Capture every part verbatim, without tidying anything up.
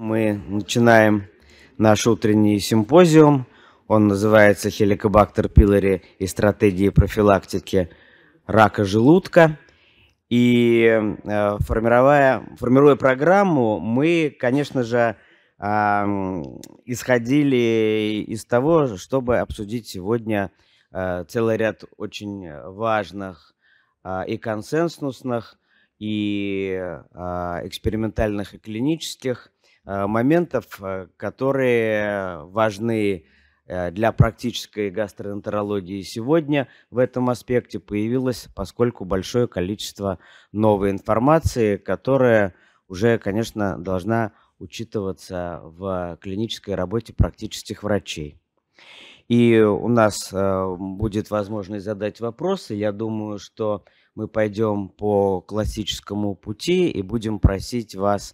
Мы начинаем наш утренний симпозиум. Он называется «Helicobacter pylori и стратегии профилактики рака желудка». И э, формируя, формируя программу, мы, конечно же, э, исходили из того, чтобы обсудить сегодня э, целый ряд очень важных э, и консенсусных, и э, экспериментальных, и клинических э, моментов, э, которые важны для практической гастроэнтерологии сегодня в этом аспекте появилось, поскольку большое количество новой информации, которая уже, конечно, должна учитываться в клинической работе практических врачей. И у нас будет возможность задать вопросы. Я думаю, что мы пойдем по классическому пути и будем просить вас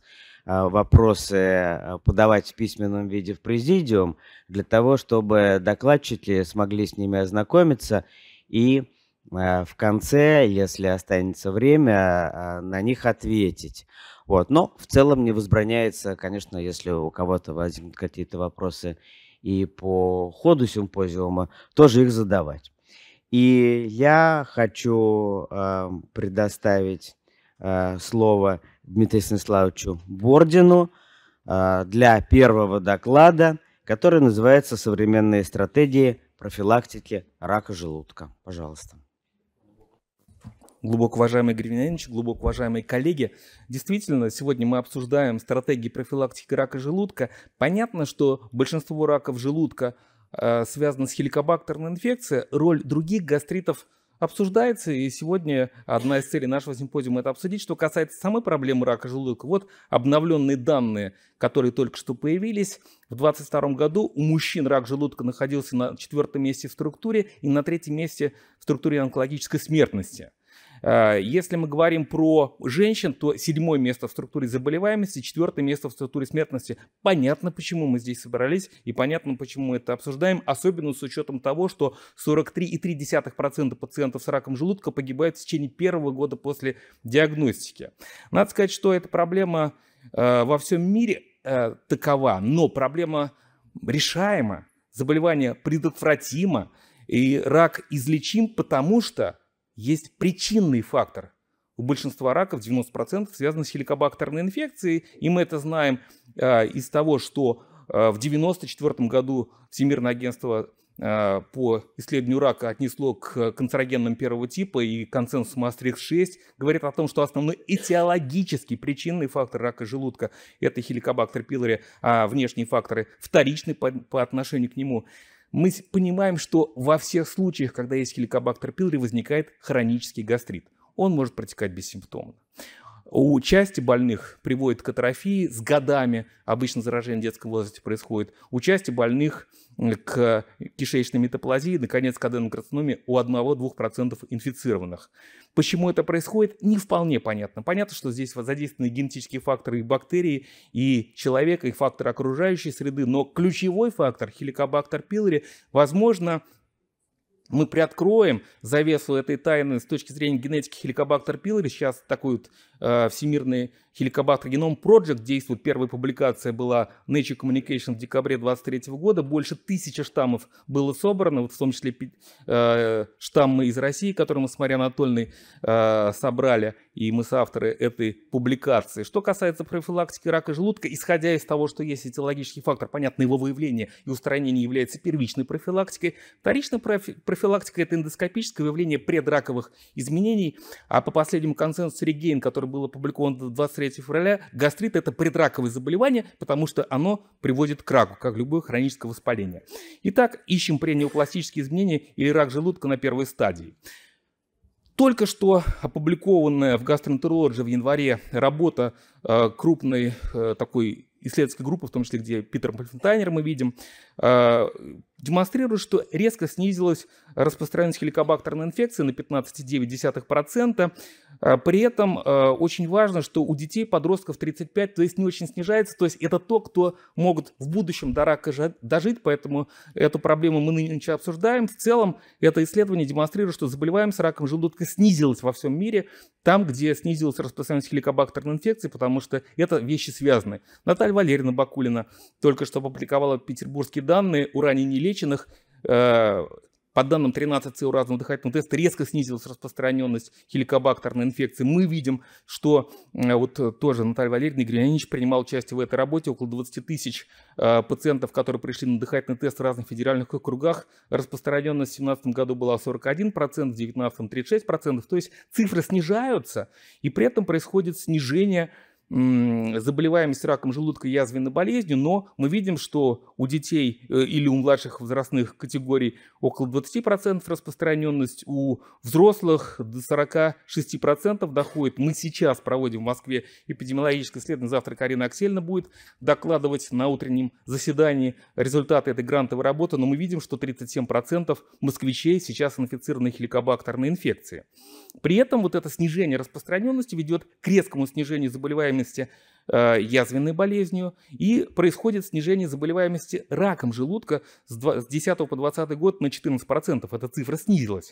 вопросы подавать в письменном виде в президиум, для того, чтобы докладчики смогли с ними ознакомиться и в конце, если останется время, на них ответить. Вот. Но в целом не возбраняется, конечно, если у кого-то возникнут какие-то вопросы и по ходу симпозиума, тоже их задавать. И я хочу э, предоставить э, слово Дмитрию Станиславовичу Бордину э, для первого доклада, который называется «Современные стратегии профилактики рака желудка». Пожалуйста. Глубоко уважаемый Игорь Вениаминович, глубоко уважаемые коллеги, действительно, сегодня мы обсуждаем стратегии профилактики рака желудка. Понятно, что большинство раков желудка э, связано с хеликобактерной инфекцией, роль других гастритов обсуждается, и сегодня одна из целей нашего симпозиума — это обсудить. Что касается самой проблемы рака желудка, вот обновленные данные, которые только что появились. В две тысячи двадцать втором году у мужчин рак желудка находился на четвертом месте в структуре и на третьем месте в структуре онкологической смертности. Если мы говорим про женщин, то седьмое место в структуре заболеваемости, четвертое место в структуре смертности. Понятно, почему мы здесь собрались, и понятно, почему мы это обсуждаем, особенно с учетом того, что сорок три и три десятых процента пациентов с раком желудка погибают в течение первого года после диагностики. Надо сказать, что эта проблема э, во всем мире э, такова, но проблема решаема, заболевание предотвратимо, и рак излечим, потому что есть причинный фактор. У большинства раков, девяносто процентов, связано с хеликобактерной инфекцией. И мы это знаем э, из того, что э, в девяносто четвёртом году Всемирное агентство э, по исследованию рака отнесло к канцерогенным первого типа, и консенсус Maastricht шесть говорит о том, что основной этиологический причинный фактор рака желудка — это хеликобактер пилори, а внешние факторы вторичны по, по отношению к нему. Мы понимаем, что во всех случаях, когда есть хеликобактер пилори, возникает хронический гастрит. Он может протекать бессимптомно. У части больных приводит к атрофии с годами, обычно заражение в детском возрасте происходит. У части больных к кишечной метаплазии, наконец, к аденокарциноме у одного-двух процентов инфицированных. Почему это происходит, не вполне понятно. Понятно, что здесь задействованы генетические факторы и бактерии, и человека, и факторы окружающей среды, но ключевой фактор, хеликобактер пилори, возможно, мы приоткроем завесу этой тайны с точки зрения генетики хеликобактер пилори. Сейчас такой вот э, всемирный хеликобактер геном Project действует. Первая публикация была Nature Communication в декабре две тысячи двадцать третьего года. Больше тысячи штаммов было собрано, вот в том числе э, штаммы из России, которые мы с Мариной Анатольевной э, собрали, и мы соавторы этой публикации. Что касается профилактики рака желудка, исходя из того, что есть этиологический фактор, понятно, его выявление и устранение является первичной профилактикой. Вторичной профилактикой Профилактика — это эндоскопическое выявление предраковых изменений, а по последнему консенсусу Регейн, который был опубликован двадцать третьего февраля, гастрит — это предраковое заболевание, потому что оно приводит к раку, как любое хроническое воспаление. Итак, ищем пренеопластические изменения или рак желудка на первой стадии. Только что опубликованная в Gastroenterology в январе работа э, крупной э, такой исследовательской группы, в том числе, где Питер Пфальцентайнер мы видим, э, демонстрирует, что резко снизилась распространенность хеликобактерной инфекции на пятнадцать целых девять десятых процента. При этом очень важно, что у детей, подростков тридцать пять, то есть не очень снижается, то есть это то, кто могут в будущем до рака дожить, поэтому эту проблему мы нынче обсуждаем. В целом это исследование демонстрирует, что заболеваемость раком желудка снизилась во всем мире, там, где снизилась распространенность хеликобактерной инфекции, потому что это вещи связаны. Наталья Валерьевна Бакулина только что опубликовала петербургские данные у ранее нелеченных. По данным тринадцать ЦО разного дыхательного теста резко снизилась распространенность хеликобактерной инфекции. Мы видим, что вот тоже Наталья Валерьевна Игорь Леонидович принимал участие в этой работе. Около двадцати тысяч пациентов, которые пришли на дыхательный тест в разных федеральных округах. Распространенность в две тысячи семнадцатом году была сорок один процент, в две тысячи девятнадцатом тридцать шесть процентов. То есть цифры снижаются, и при этом происходит снижение заболеваемость раком желудка и язвенной болезнью, но мы видим, что у детей или у младших возрастных категорий около двадцати процентов распространенность, у взрослых до сорока шести процентов доходит. Мы сейчас проводим в Москве эпидемиологическое исследование, завтра Карина Аксельна будет докладывать на утреннем заседании результаты этой грантовой работы, но мы видим, что тридцать семь процентов москвичей сейчас инфицированы хеликобактерной инфекцией. При этом вот это снижение распространенности ведет к резкому снижению заболеваемости э, язвенной болезнью, и происходит снижение заболеваемости раком желудка с две тысячи десятого по двадцатый год на четырнадцать процентов. Эта цифра снизилась.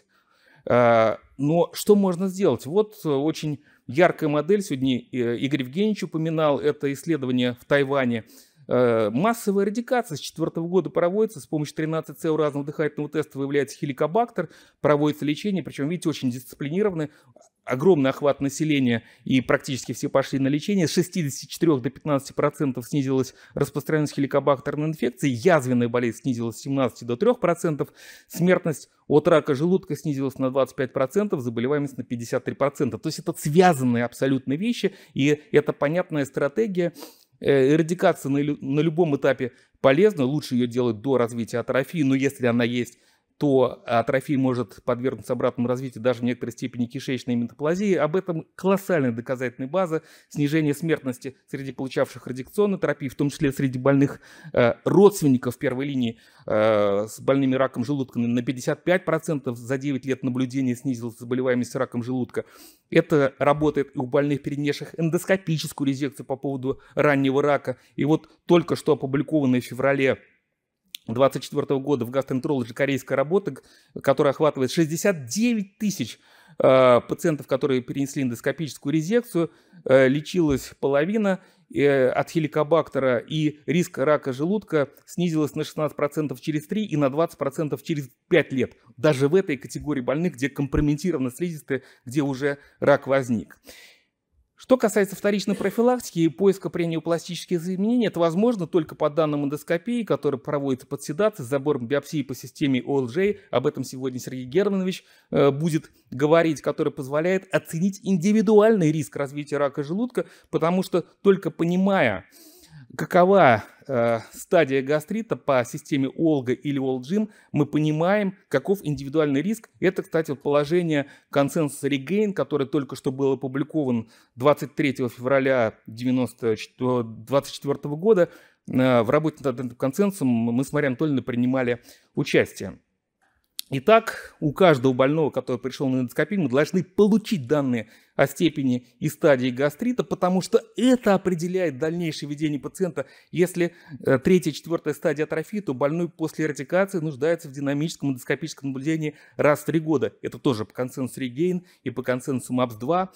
Э, но что можно сделать? Вот очень яркая модель, сегодня Игорь Евгеньевич упоминал, это исследование в Тайване. Массовая радикация с две тысячи четвёртого года проводится с помощью тринадцати ЦО разного дыхательного теста, выявляется хеликобактер, проводится лечение, причем, видите, очень дисциплинированно, огромный охват населения, и практически все пошли на лечение. С шестидесяти четырёх до пятнадцати процентов снизилась распространенность хеликобактерной инфекции, язвенная болезнь снизилась с семнадцати до трёх процентов, смертность от рака желудка снизилась на двадцать пять процентов, заболеваемость на пятьдесят три процента. То есть это связанные абсолютно вещи, и это понятная стратегия. Эрадикация на, на любом этапе полезна, лучше ее делать до развития атрофии, но если она есть, то атрофия может подвергнуться обратному развитию даже в некоторой степени кишечной метаплазии. Об этом колоссальная доказательная база. Снижение смертности среди получавших радиационную терапию, в том числе среди больных э, родственников первой линии э, с больными раком желудка на пятьдесят пять процентов за девять лет наблюдения снизилась заболеваемость раком желудка. Это работает и у больных, перенесших эндоскопическую резекцию по поводу раннего рака. И вот только что опубликованная в феврале две тысячи двадцать четвёртого года в гастроэнтерологии корейская работа, которая охватывает шестьдесят девять тысяч э, пациентов, которые перенесли эндоскопическую резекцию, э, лечилась половина э, от хеликобактера, и риск рака желудка снизилась на шестнадцать процентов через три и на двадцать процентов через пять лет. Даже в этой категории больных, где компрометирована слизистая, где уже рак возник. Что касается вторичной профилактики и поиска преаниопластических изменений, это возможно только по данным эндоскопии, которая проводится под седацией с забором биопсии по системе о эл джей. Об этом сегодня Сергей Германович э, будет говорить, который позволяет оценить индивидуальный риск развития рака желудка, потому что только понимая, какова э, стадия гастрита по системе ОЛГа или ОЛДЖИМ, мы понимаем, каков индивидуальный риск. Это, кстати, положение консенсуса Regain, который только что был опубликован двадцать третьего февраля две тысячи двадцать четвёртого года. Э, в работе над этим консенсусом мы с Марией Анатольевной принимали участие. Итак, у каждого больного, который пришел на эндоскопию, мы должны получить данные о степени и стадии гастрита, потому что это определяет дальнейшее ведение пациента. Если э, третья, четвертая стадия атрофии, то больной после радикации нуждается в динамическом эндоскопическом наблюдении раз в три года. Это тоже по консенсусу Regain и по консенсусу мапс два.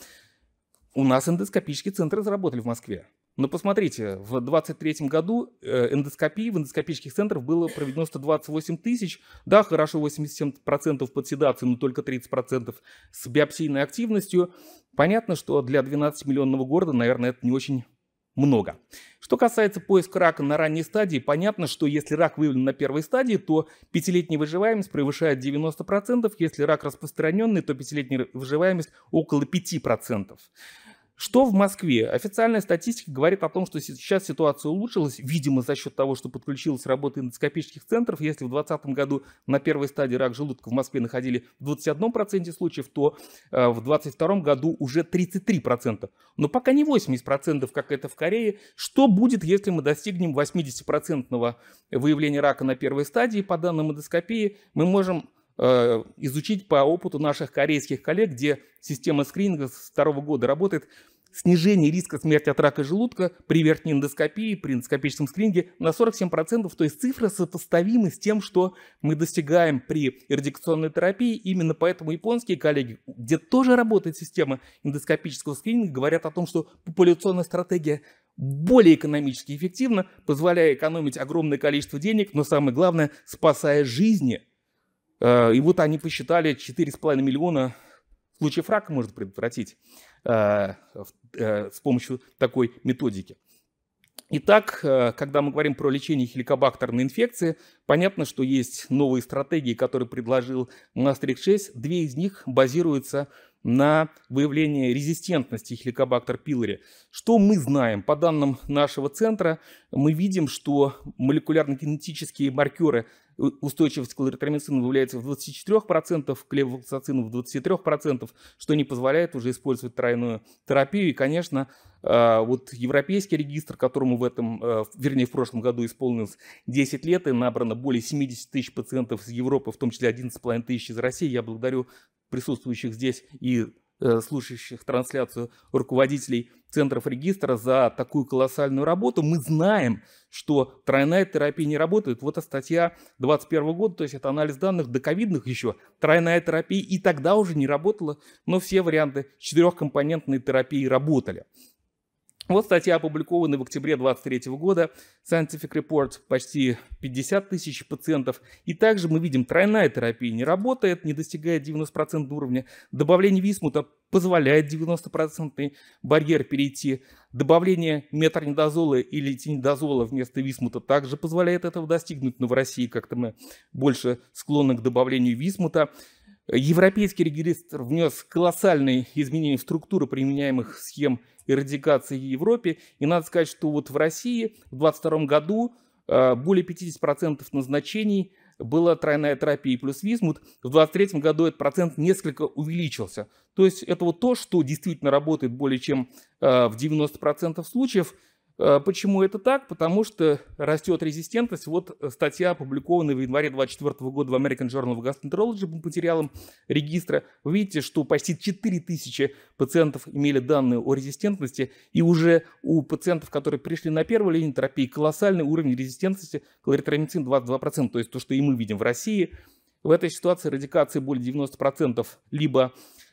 У нас эндоскопические центры заработали в Москве. Но посмотрите, в две тысячи двадцать третьем году эндоскопии в эндоскопических центрах было проведено сто двадцать восемь тысяч. Да, хорошо, восемьдесят семь процентов под седацией, но только тридцать процентов с биопсийной активностью. Понятно, что для двенадцатимиллионного города, наверное, это не очень много. Что касается поиска рака на ранней стадии, понятно, что если рак выявлен на первой стадии, то пятилетняя выживаемость превышает девяносто процентов. Если рак распространенный, то пятилетняя выживаемость около пяти процентов. Что в Москве? Официальная статистика говорит о том, что сейчас ситуация улучшилась, видимо, за счет того, что подключилась работа эндоскопических центров. Если в две тысячи двадцатом году на первой стадии рак желудка в Москве находили в двадцати одном проценте случаев, то э, в две тысячи двадцать втором году уже тридцать три процента. Но пока не восемьдесят процентов, как это в Корее. Что будет, если мы достигнем восьмидесятипроцентного выявления рака на первой стадии? По данным эндоскопии, мы можем э, изучить по опыту наших корейских коллег, где система скрининга с второго года работает. Снижение риска смерти от рака желудка при верхней эндоскопии, при эндоскопическом скрининге на сорок семь процентов. То есть цифры сопоставимы с тем, что мы достигаем при радиационной терапии. Именно поэтому японские коллеги, где тоже работает система эндоскопического скрининга, говорят о том, что популяционная стратегия более экономически эффективна, позволяя экономить огромное количество денег, но самое главное, спасая жизни. И вот они посчитали, четыре с половиной миллиона случаев рака можно предотвратить э, э, с помощью такой методики. Итак, э, когда мы говорим про лечение хеликобактерной инфекции, понятно, что есть новые стратегии, которые предложил Maastricht шесть. Две из них базируются на выявлении резистентности хеликобактер пилори. Что мы знаем? По данным нашего центра, мы видим, что молекулярно-генетические маркеры устойчивость к кларитромицину выявляется в двадцати четырёх процентах, к левофлоксацину в двадцати трёх процентах, что не позволяет уже использовать тройную терапию. И, конечно, вот европейский регистр, которому в этом, вернее, в прошлом году исполнилось десять лет, и набрано более семидесяти тысяч пациентов из Европы, в том числе одиннадцать с половиной тысяч из России. Я благодарю присутствующих здесь и слушающих трансляцию руководителей центров регистра за такую колоссальную работу. Мы знаем, что тройная терапия не работает. Вот эта статья двадцать первого года, то есть это анализ данных до ковидных еще. Тройная терапия и тогда уже не работала, но все варианты четырехкомпонентной терапии работали. Вот статья, опубликованная в октябре две тысячи двадцать третьего года, Scientific Report, почти пятьдесят тысяч пациентов. И также мы видим, тройная терапия не работает, не достигает девяноста процентов уровня. Добавление висмута позволяет девяностопроцентный барьер перейти. Добавление метронидазола или тинидазола вместо висмута также позволяет этого достигнуть. Но в России как-то мы больше склонны к добавлению висмута. Европейский регистр внес колоссальные изменения в структуру применяемых схем эрадикации в Европе. И надо сказать, что вот в России в две тысячи двадцать втором году более пятидесяти процентов назначений была тройная терапия плюс висмут. В две тысячи двадцать третьем году этот процент несколько увеличился. То есть это вот то, что действительно работает более чем в девяноста процентах случаев. Почему это так? Потому что растет резистентность. Вот статья, опубликованная в январе две тысячи двадцать четвёртого года в American Journal of Gastroenterology по материалам регистра. Вы видите, что почти четыре тысячи пациентов имели данные о резистентности. И уже у пациентов, которые пришли на первую линию терапии, колоссальный уровень резистентности кларитромицин двадцать два процента. То есть то, что и мы видим в России. В этой ситуации радикации более девяноста процентов либо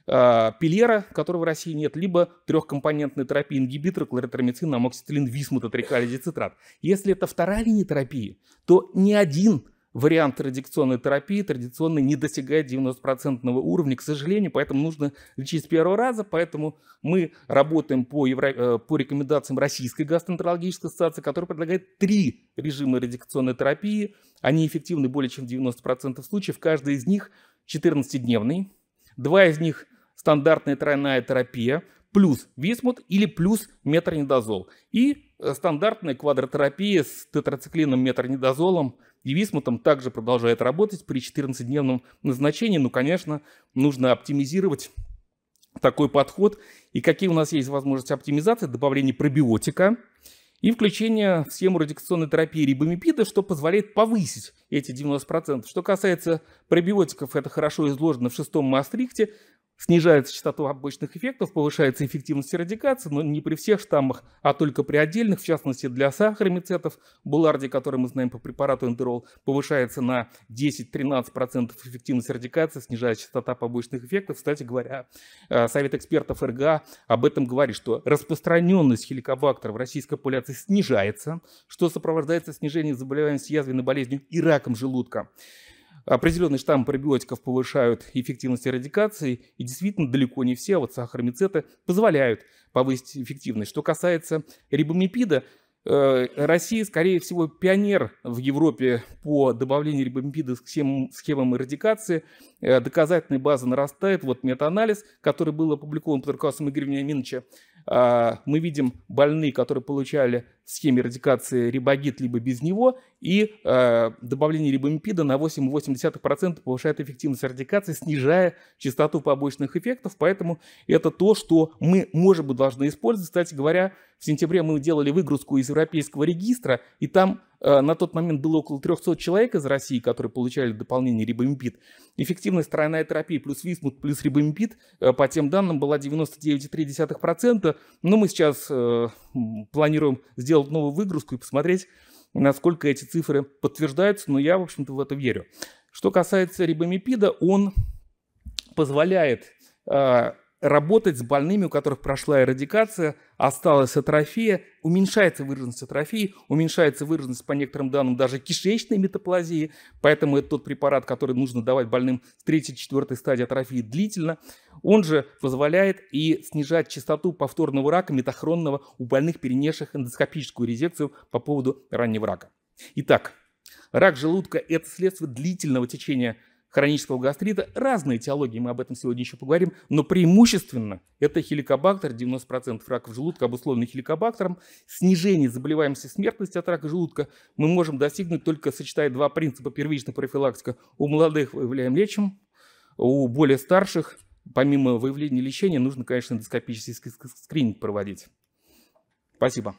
пилера, которого в России нет, либо трехкомпонентной терапии ингибитора кларитромицин, амоксициллин, висмут, атрикалидицитрат. Если это вторая линия терапии, то ни один вариант радиационной терапии традиционно не достигает девяноста процентного уровня, к сожалению, поэтому нужно лечить с первого раза, поэтому мы работаем по, евро... по рекомендациям Российской гастроэнтерологической ассоциации, которая предлагает три режима радиационной терапии, они эффективны более чем в девяноста процентах случаев, каждый из них четырнадцатидневный, два из них стандартная тройная терапия, плюс висмут или плюс метронидазол. И стандартная квадротерапия с тетрациклином, метронидазолом и висмутом также продолжает работать при четырнадцатидневном назначении. Ну, конечно, нужно оптимизировать такой подход. И какие у нас есть возможности оптимизации? Добавление пробиотика и включение в схему радиационной терапии рибамипида, что позволяет повысить эти девяносто процентов. Что касается пробиотиков, это хорошо изложено в шестом Маастрихте. Снижается частота побочных эффектов, повышается эффективность эрадикации, но не при всех штаммах, а только при отдельных, в частности для сахаромицетов. Буларди, который мы знаем по препарату эндерол, повышается на десять-тринадцать процентов эффективность эрадикации, снижается частота побочных эффектов. Кстати говоря, Совет экспертов эр гэ а об этом говорит, что распространенность хеликобактера в российской популяции снижается, что сопровождается снижением заболеваемости язвенной болезнью и раком желудка. Определенные штаммы пробиотиков повышают эффективность эрадикации, и действительно далеко не все, а вот сахаромицеты позволяют повысить эффективность. Что касается рибамипида, Россия, скорее всего, пионер в Европе по добавлению рибамипида к схемам, схемам эрадикации. Доказательная база нарастает. Вот метаанализ, который был опубликован под руководством Игоря Вениаминовича. Мы видим больные, которые получали в схеме радикации рибогит либо без него, и э, добавление рибамипида на восемь целых восемь десятых процента повышает эффективность радикации, снижая частоту побочных эффектов. Поэтому это то, что мы, может быть, должны использовать. Кстати говоря, в сентябре мы делали выгрузку из европейского регистра, и там э, на тот момент было около трехсот человек из России, которые получали дополнение рибамипид. Эффективность тройная терапия плюс висмут плюс рибамипид э, по тем данным была девяносто девять целых три десятых процента. Но мы сейчас э, планируем сделать новую выгрузку и посмотреть, насколько эти цифры подтверждаются, но я, в общем-то, в это верю. Что касается рибамипида, он позволяет э, работать с больными, у которых прошла эрадикация, осталась атрофия, уменьшается выраженность атрофии, уменьшается выраженность, по некоторым данным, даже кишечной метаплазии, поэтому это тот препарат, который нужно давать больным с третьей-четвертой стадии атрофии длительно. Он же позволяет и снижать частоту повторного рака метахронного у больных, перенесших эндоскопическую резекцию по поводу раннего рака. Итак, рак желудка – это следствие длительного течения хронического гастрита. Разные этиологии, мы об этом сегодня еще поговорим, но преимущественно это хеликобактер, девяносто процентов раков желудка обусловлены хеликобактером. Снижение заболеваемости и смертности от рака желудка мы можем достигнуть только сочетая два принципа: первичная профилактика. У молодых выявляем, лечим, у более старших, помимо выявления и лечения, нужно, конечно, эндоскопический скрининг проводить. Спасибо.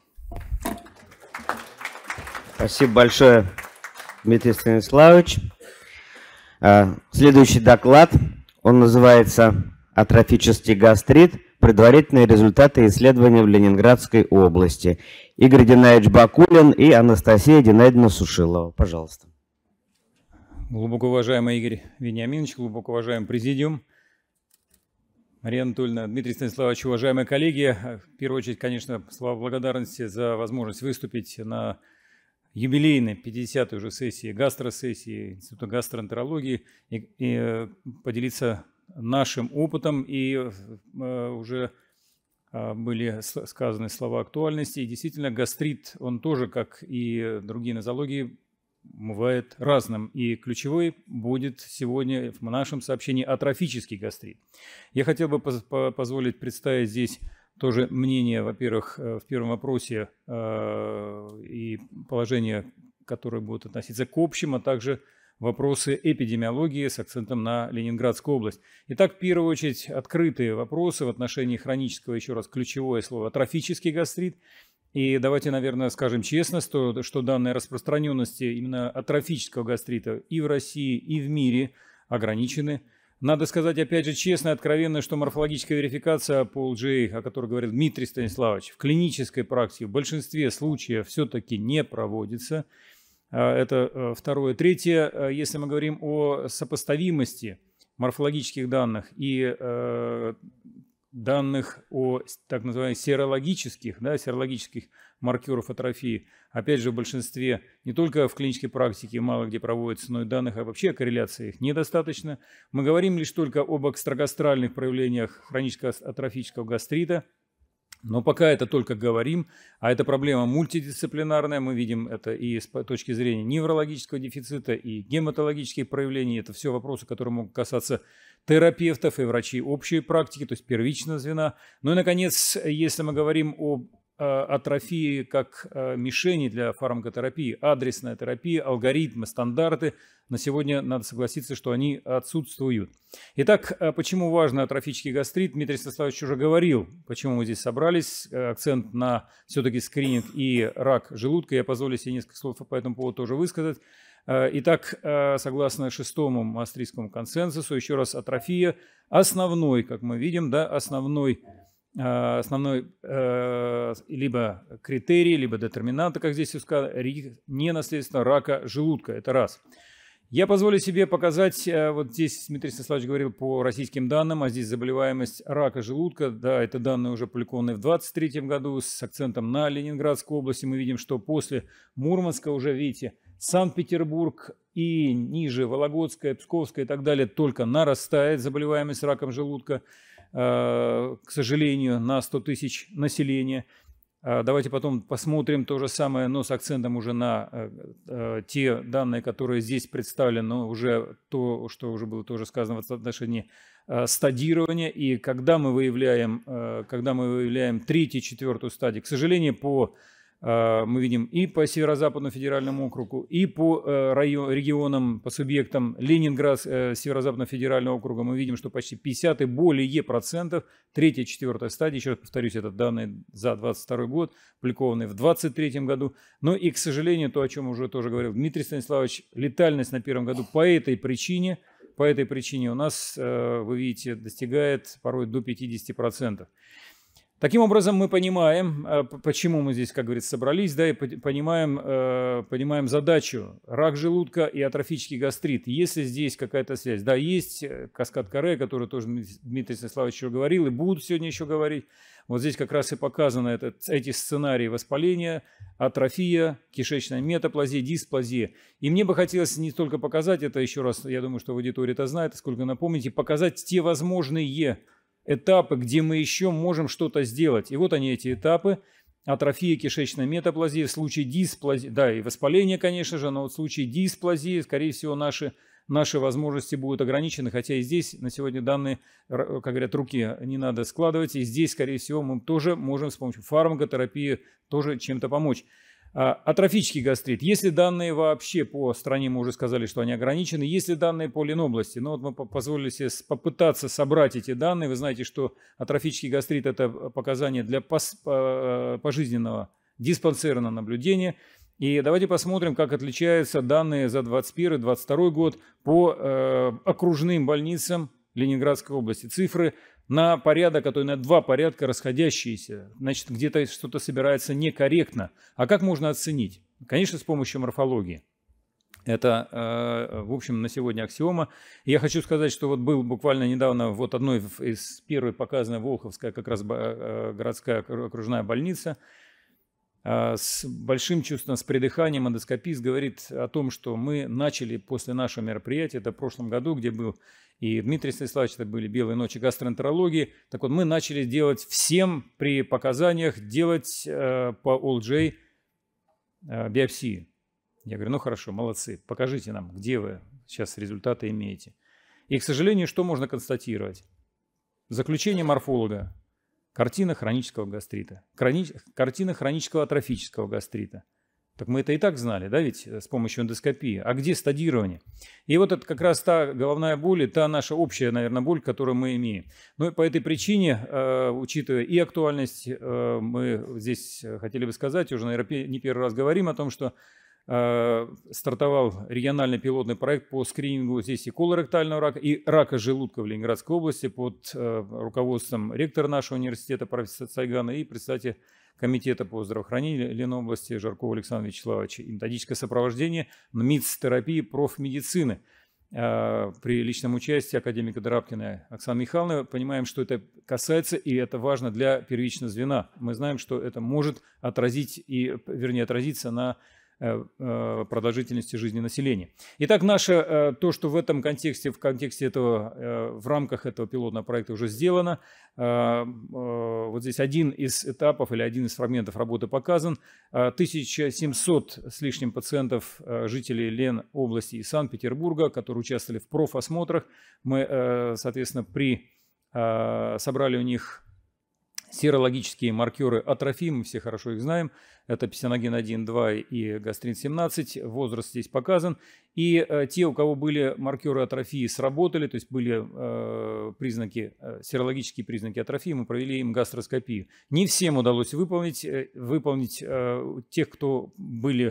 Спасибо большое, Дмитрий Станиславович. Следующий доклад, он называется «Атрофический гастрит. Предварительные результаты исследования в Ленинградской области». Игорь Геннадьевич Бакулин и Анастасия Геннадьевна Сушилова. Пожалуйста. Глубоко уважаемый Игорь Вениаминович, глубоко уважаемый президиум, Мария Анатольевна, Дмитрий Станиславович, уважаемые коллеги. В первую очередь, конечно, слова благодарности за возможность выступить на юбилейной пятидесятой уже сессии гастросессии Института гастроэнтерологии и, и поделиться нашим опытом. И э, уже э, были сказаны слова актуальности. И действительно, гастрит, он тоже, как и другие нозологии, бывает разным. И ключевой будет сегодня в нашем сообщении атрофический гастрит. Я хотел бы поз позволить представить здесь тоже мнение, во-первых, в первом вопросе э, и положение, которые будут относиться к общим, а также вопросы эпидемиологии с акцентом на Ленинградскую область. Итак, в первую очередь, открытые вопросы в отношении хронического, еще раз, ключевое слово, атрофический гастрит. И давайте, наверное, скажем честно, что, что данные распространенности именно атрофического гастрита и в России, и в мире ограничены. Надо сказать, опять же, честно и откровенно, что морфологическая верификация по эл джи эй, о которой говорил Дмитрий Станиславович, в клинической практике в большинстве случаев все-таки не проводится. Это второе. Третье, если мы говорим о сопоставимости морфологических данных и данных о так называемых серологических, да, серологических маркеров атрофии, опять же, в большинстве, не только в клинической практике, мало где проводится, но и данных, а вообще о корреляции их недостаточно. Мы говорим лишь только об экстрагастральных проявлениях хронического атрофического гастрита, но пока это только говорим, а это проблема мультидисциплинарная, мы видим это и с точки зрения неврологического дефицита, и гематологических проявлений, это все вопросы, которые могут касаться терапевтов и врачей общей практики, то есть первичного звена. Ну и, наконец, если мы говорим о атрофии как мишени для фармакотерапии, адресная терапия, алгоритмы, стандарты, на сегодня надо согласиться, что они отсутствуют. Итак, почему важен атрофический гастрит? Дмитрий Станиславович уже говорил, почему мы здесь собрались. Акцент на все-таки скрининг и рак желудка. Я позволю себе несколько слов по этому поводу тоже высказать. Итак, согласно шестому Маастрихтскому консенсусу, еще раз, атрофия основной, как мы видим, да, основной Основной э, либо критерий, либо детерминанта, как здесь сказано, не наследственно рака желудка. Это раз. Я позволю себе показать, э, вот здесь Дмитрий Станиславович говорил по российским данным, а здесь заболеваемость рака желудка. Да, это данные уже опубликованные в двадцать третьем году с акцентом на Ленинградскую область. И мы видим, что после Мурманска уже, видите, Санкт-Петербург и ниже Вологодская, Псковская и так далее только нарастает заболеваемость раком желудка, к сожалению, на сто тысяч населения. Давайте потом посмотрим то же самое, но с акцентом уже на те данные, которые здесь представлены, но уже то, что уже было тоже сказано в отношении стадирования. И когда мы выявляем, когда мы выявляем третью, четвертую стадию, к сожалению, по Мы видим и по Северо-Западному федеральному округу, и по район, регионам, по субъектам Ленинград, Северо-Западного федерального округа. Мы видим, что почти пятьдесят и более процентов, третья, четвертая стадия, еще раз повторюсь, это данные за двадцать второй год, опубликованные в двадцать третьем году. Но и, к сожалению, то, о чем уже тоже говорил Дмитрий Станиславович, летальность на первом году по этой причине, по этой причине у нас, вы видите, достигает порой до пятидесяти процентов. Таким образом, мы понимаем, почему мы здесь, как говорится, собрались, да, и понимаем, понимаем задачу. Рак желудка и атрофический гастрит. Если здесь какая-то связь, да, есть каскад Корре, который тоже Дмитрий Станиславович еще говорил, и будут сегодня еще говорить. Вот здесь как раз и показаны этот, эти сценарии воспаления, атрофия, кишечная метаплазия, дисплазия. И мне бы хотелось не только показать это, еще раз, я думаю, что в аудитории это знает, сколько напомнить, и показать те возможные этапы, где мы еще можем что-то сделать. И вот они, эти этапы. Атрофия кишечной метаплазии, в случае дисплазии, да, и воспаление, конечно же, но вот в случае дисплазии, скорее всего, наши, наши возможности будут ограничены, хотя и здесь на сегодня данные, как говорят, руки не надо складывать, и здесь, скорее всего, мы тоже можем с помощью фармакотерапии тоже чем-то помочь. Атрофический гастрит. Если данные вообще по стране, мы уже сказали, что они ограничены, если данные по Ленобласти, ну вот мы позволили себе попытаться собрать эти данные, вы знаете, что атрофический гастрит – это показания для пожизненного диспансерного наблюдения. И давайте посмотрим, как отличаются данные за двадцать первый — двадцать второй год по э, окружным больницам Ленинградской области. Цифры на порядок, а то и на два порядка расходящиеся. Значит, где-то что-то собирается некорректно. А как можно оценить? Конечно, с помощью морфологии. Это, э, в общем, на сегодня аксиома. Я хочу сказать, что вот был буквально недавно вот одной из первых показана Волховская как раз городская окружная больница. С большим чувством, с придыханием эндоскопист говорит о том, что мы начали после нашего мероприятия, это в прошлом году, где был и Дмитрий Станиславович, это были «Белые ночи гастроэнтерологии», так вот мы начали делать всем при показаниях, делать э, по эл джей э, биопсии. Я говорю, ну хорошо, молодцы, покажите нам, где вы сейчас результаты имеете. И, к сожалению, что можно констатировать? Заключение морфолога. Картина хронического гастрита, хрони... картина хронического атрофического гастрита. Так мы это и так знали, да, ведь с помощью эндоскопии. А где стадирование? И вот это как раз та головная боль, та наша общая, наверное, боль, которую мы имеем. Ну и по этой причине, э, учитывая и актуальность, э, мы здесь хотели бы сказать, уже, наверное, не первый раз говорим о том, что стартовал региональный пилотный проект по скринингу здесь и колоректального рака, и рака желудка в Ленинградской области под руководством ректора нашего университета профессора Цайгана и председателя комитета по здравоохранению Ленобласти Жаркова Александра Вячеславовича. И методическое сопровождение МИЦ-терапии профмедицины при личном участии академика Драбкина Оксаны Михайловны. Понимаем, что это касается, и это важно для первичного звена. Мы знаем, что это может отразить, и, вернее, отразиться на продолжительности жизни населения. Итак, наше, то, что в этом контексте, в контексте этого, в рамках этого пилотного проекта уже сделано, вот здесь один из этапов или один из фрагментов работы показан. тысяча семьсот с лишним пациентов, жителей Ленобласти и Санкт-Петербурга, которые участвовали в профосмотрах. Мы, соответственно, при, собрали у них серологические маркеры атрофии, мы все хорошо их знаем. Это писиноген один, два и гастрин семнадцать. Возраст здесь показан. И э, те, у кого были маркеры атрофии, сработали, то есть были э, признаки, э, серологические признаки атрофии, мы провели им гастроскопию. Не всем удалось выполнить, э, выполнить э, тех, кто были,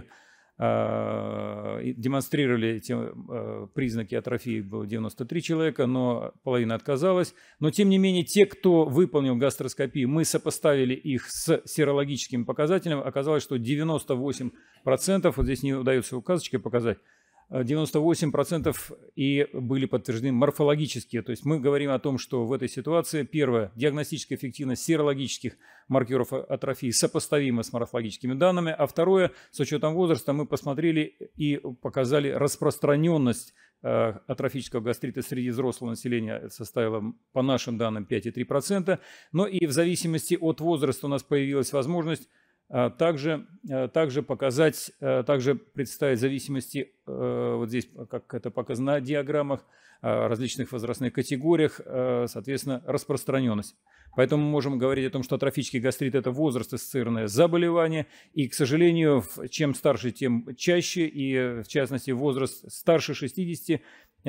э, демонстрировали эти э, признаки атрофии, было девяносто три человека, но половина отказалась. Но тем не менее, те, кто выполнил гастроскопию, мы сопоставили их с серологическими показателями, оказалось, что девяносто восемь процентов, вот здесь не удается указочкой показать, девяносто восемь процентов и были подтверждены морфологические. То есть мы говорим о том, что в этой ситуации, первое, диагностическая эффективность серологических маркеров атрофии сопоставима с морфологическими данными, а второе, с учетом возраста мы посмотрели и показали распространенность э, атрофического гастрита среди взрослого населения, составила по нашим данным пять и три десятых процента, но и в зависимости от возраста у нас появилась возможность также, также показать, также представить в зависимости, вот здесь, как это показано на диаграммах, различных возрастных категориях, соответственно, распространенность. Поэтому мы можем говорить о том, что атрофический гастрит – это возраст-ассоциированное заболевание, и, к сожалению, чем старше, тем чаще, и, в частности, возраст старше шестидесяти,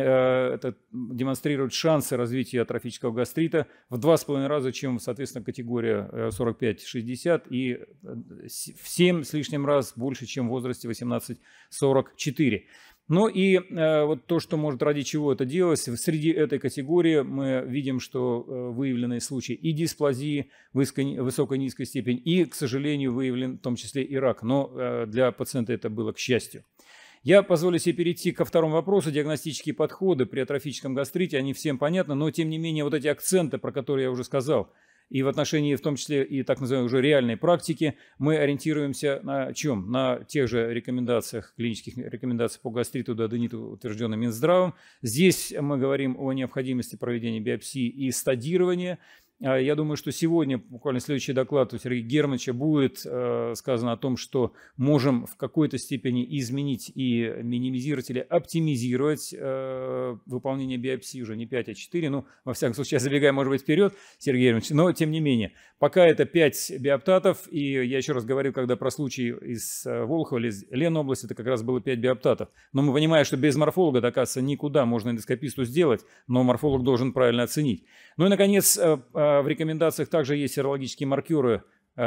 это демонстрирует шансы развития атрофического гастрита в два с половиной раза, чем, соответственно, категория сорок пять шестьдесят, и в семь с лишним раз больше, чем в возрасте восемнадцать сорок четыре. Ну и э, вот то, что может ради чего это делать, среди этой категории мы видим, что э, выявлены случаи и дисплазии высокой, высокой низкой степени, и, к сожалению, выявлен в том числе и рак, но э, для пациента это было к счастью. Я позволю себе перейти ко второму вопросу. Диагностические подходы при атрофическом гастрите, они всем понятны, но тем не менее вот эти акценты, про которые я уже сказал, и в отношении, в том числе и так называемой уже реальной практики, мы ориентируемся на чем? На тех же рекомендациях, клинических рекомендациях по гастриту, дуодениту, утвержденным Минздравом. Здесь мы говорим о необходимости проведения биопсии и стадирования. Я думаю, что сегодня, буквально следующий доклад у Сергея Германовича, будет э, сказано о том, что можем в какой-то степени изменить и минимизировать или оптимизировать э, выполнение биопсии, уже не пять, а четыре. Ну, во всяком случае, я забегаю, может быть, вперед, Сергей Германович, но тем не менее. Пока это пять биоптатов, и я еще раз говорил, когда про случай из Волхова или из Ленобласти, это как раз было пять биоптатов. Но мы понимаем, что без морфолога, оказывается, никуда можно эндоскописту сделать, но морфолог должен правильно оценить. Ну и, наконец, в рекомендациях также есть серологические маркеры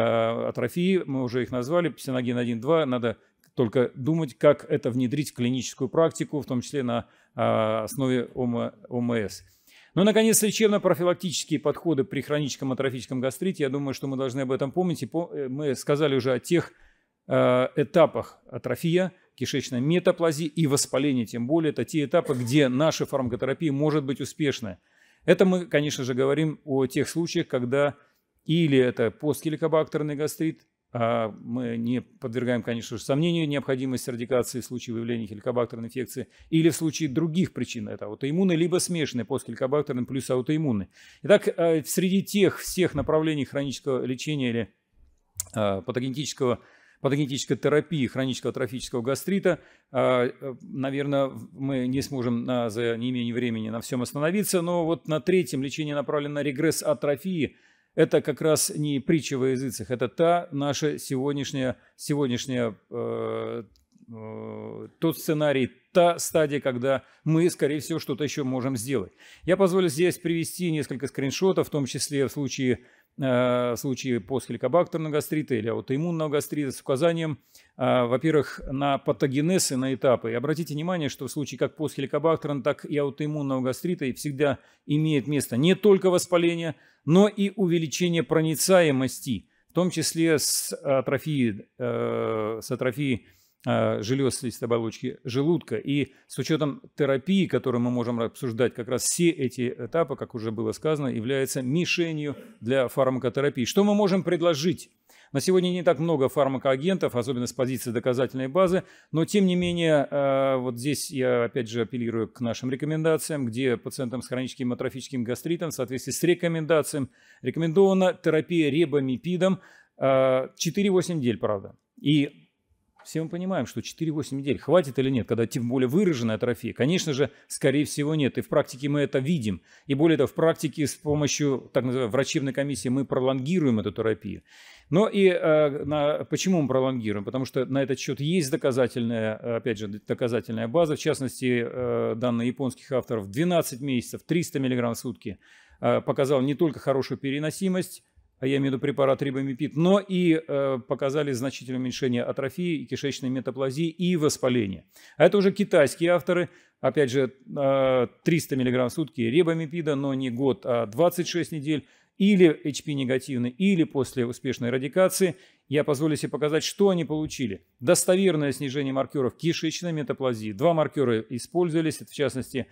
атрофии, мы уже их назвали, псиноген один два, надо только думать, как это внедрить в клиническую практику, в том числе на основе ОМС. Ну и, наконец, лечебно-профилактические подходы при хроническом атрофическом гастрите. Я думаю, что мы должны об этом помнить. Мы сказали уже о тех этапах: атрофия, кишечная метаплазия и воспаление. Тем более, это те этапы, где наша фармакотерапия может быть успешной. Это мы, конечно же, говорим о тех случаях, когда или это постхеликобактерный гастрит, а мы не подвергаем, конечно же, сомнению необходимость радикации в случае выявления хеликобактерной инфекции, или в случае других причин, это аутоиммунный, либо смешанный постхеликобактерный плюс аутоиммунный. Итак, среди тех всех направлений хронического лечения или патогенетического патогенетической терапии хронического атрофического гастрита, наверное, мы не сможем на, за неимение времени на всем остановиться, но вот на третьем лечении направлено на регресс атрофии. Это как раз не притча во языцах, это та наша сегодняшняя, сегодняшняя э, э, тот сценарий, та стадия, когда мы, скорее всего, что-то еще можем сделать. Я позволю здесь привести несколько скриншотов, в том числе в случае, э, в случае постхеликобактерного гастрита или аутоиммунного гастрита, с указанием, э, во-первых, на патогенез и на этапы. И обратите внимание, что в случае как постхеликобактерного, так и аутоиммунного гастрита всегда имеет место не только воспаление, но и увеличение проницаемости, в том числе с атрофией, э, с атрофией э, желез слизистой оболочки желудка. И с учетом терапии, которую мы можем обсуждать, как раз все эти этапы, как уже было сказано, являются мишенью для фармакотерапии. Что мы можем предложить? На сегодня не так много фармакоагентов, особенно с позиции доказательной базы, но тем не менее, вот здесь я опять же апеллирую к нашим рекомендациям, где пациентам с хроническим атрофическим гастритом в соответствии с рекомендацией рекомендована терапия рибамипидом четыре-восемь недель, правда. И все мы понимаем, что четыре-восемь недель хватит или нет, когда тем более выраженная атрофия. Конечно же, скорее всего нет. И в практике мы это видим. И более того, в практике с помощью так называемой врачебной комиссии мы пролонгируем эту терапию. Но и э, на, почему мы пролонгируем? Потому что на этот счет есть доказательная, опять же, доказательная база. В частности, э, данные японских авторов: двенадцать месяцев, триста миллиграмм в сутки э, показал не только хорошую переносимость, а я имею в виду препарат рибамипид, но и э, показали значительное уменьшение атрофии, и кишечной метаплазии и воспаления. А это уже китайские авторы, опять же, э, триста миллиграмм в сутки рибамипида, но не год, а двадцать шесть недель, или эйч пи негативный, или после успешной радикации. Я позволю себе показать, что они получили. Достоверное снижение маркеров кишечной метаплазии. Два маркера использовались, это в частности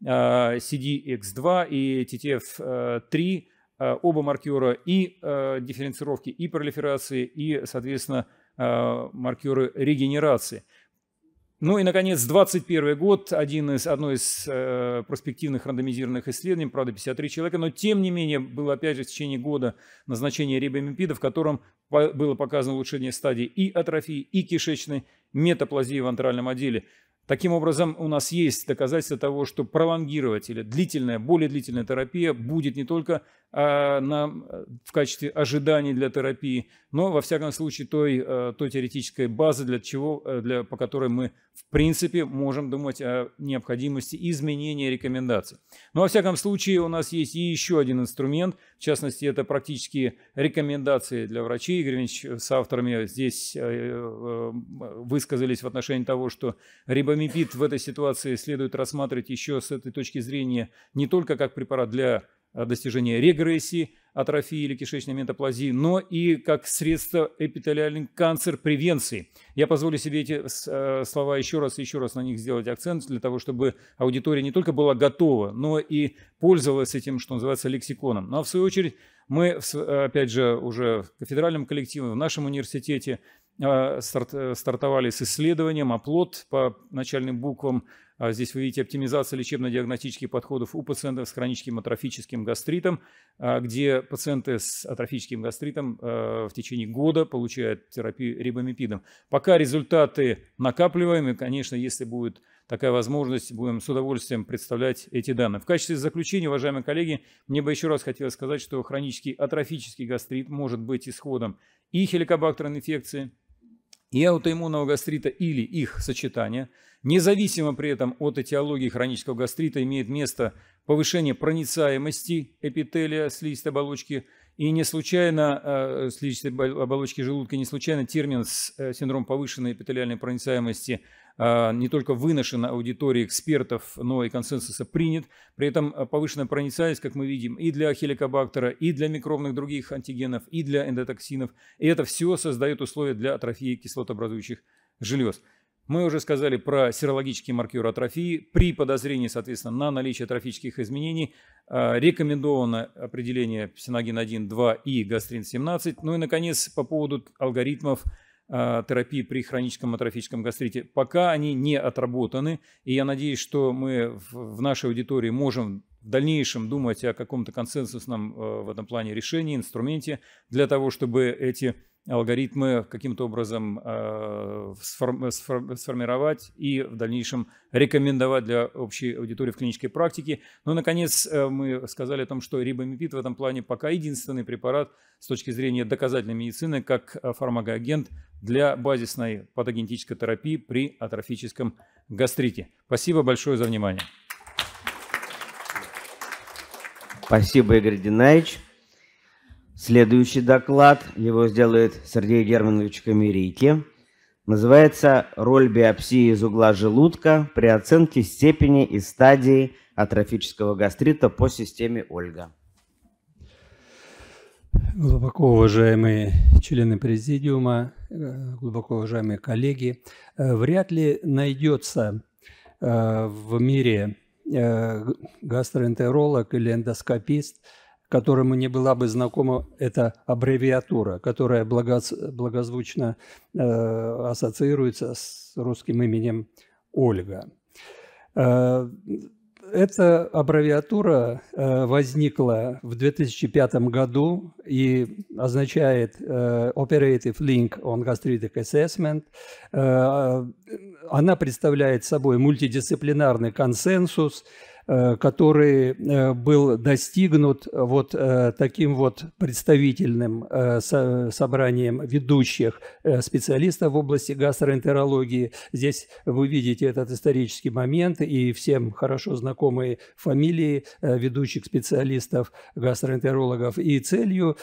э, си ди икс два и ти ти эф три. Оба маркера и э, дифференцировки, и пролиферации, и, соответственно, э, маркеры регенерации. Ну и, наконец, двадцать первый год, один из, одно из э, перспективных рандомизированных исследований, правда, пятьдесят три человека, но тем не менее было, опять же, в течение года назначение рибамипида, в котором по, было показано улучшение стадий и атрофии, и кишечной метаплазии в антральном отделе. Таким образом, у нас есть доказательства того, что пролонгировать или длительная, более длительная терапия будет не только а, на, в качестве ожиданий для терапии, но, во всяком случае, той, той теоретической базы, для чего, для, по которой мы, в принципе, можем думать о необходимости изменения рекомендаций. Но, во всяком случае, у нас есть и еще один инструмент, в частности, это практические рекомендации для врачей. Игорь Ильич с авторами здесь высказались в отношении того, что рибамипид в этой ситуации следует рассматривать еще с этой точки зрения не только как препарат для достижения регрессии, атрофии или кишечной метаплазии, но и как средство эпителиальной канцер превенции. Я позволю себе эти слова еще раз и еще раз на них сделать акцент, для того, чтобы аудитория не только была готова, но и пользовалась этим, что называется, лексиконом. Ну а в свою очередь мы, опять же, уже в кафедральном коллективе, в нашем университете стартовали с исследованием оплот по начальным буквам. Здесь вы видите оптимизация лечебно-диагностических подходов у пациентов с хроническим атрофическим гастритом, где пациенты с атрофическим гастритом в течение года получают терапию рибамипидом. Пока результаты накапливаем, и, конечно, если будет такая возможность, будем с удовольствием представлять эти данные. В качестве заключения, уважаемые коллеги, мне бы еще раз хотелось сказать, что хронический атрофический гастрит может быть исходом и хеликобактерной инфекции, и аутоиммунного гастрита или их сочетания. Независимо при этом от этиологии хронического гастрита имеет место повышение проницаемости эпителия слизистой оболочки. И не случайно э, слизистой оболочки желудка, не случайно термин с, э, синдром повышенной эпителиальной проницаемости э, не только выношен на аудитории экспертов, но и консенсуса принят. При этом повышенная проницаемость, как мы видим, и для хеликобактера, и для микробных других антигенов, и для эндотоксинов. И это все создает условия для атрофии кислотообразующих желез. Мы уже сказали про серологические маркеры атрофии. При подозрении, соответственно, на наличие атрофических изменений э, рекомендовано определение псиноген один, два и гастрин семнадцать. Ну и, наконец, по поводу алгоритмов э, терапии при хроническом атрофическом гастрите. Пока они не отработаны, и я надеюсь, что мы в, в нашей аудитории можем в дальнейшем думать о каком-то консенсусном э, в этом плане решении, инструменте, для того, чтобы эти алгоритмы каким-то образом э, сформ, сформировать и в дальнейшем рекомендовать для общей аудитории в клинической практике. Ну и, наконец, э, мы сказали о том, что рибамипид в этом плане пока единственный препарат с точки зрения доказательной медицины как фармакоагент для базисной патогенетической терапии при атрофическом гастрите. Спасибо большое за внимание. Спасибо, Игорь Геннадьевич. Следующий доклад, его сделает Сергей Германович Камерийки. Называется «Роль биопсии из угла желудка при оценке степени и стадии атрофического гастрита по системе Ольга». Глубоко уважаемые члены президиума, глубоко уважаемые коллеги, вряд ли найдется в мире гастроэнтеролог или эндоскопист, которому не была бы знакома эта аббревиатура, которая благозвучно э, ассоциируется с русским именем Ольга. Э, эта аббревиатура э, возникла в две тысячи пятом году и означает э, Operative Link on Gastritic Assessment. Э, она представляет собой мультидисциплинарный консенсус, который был достигнут вот таким вот представительным собранием ведущих специалистов в области гастроэнтерологии. Здесь вы видите этот исторический момент и всем хорошо знакомые фамилии ведущих специалистов, гастроэнтерологов. И целью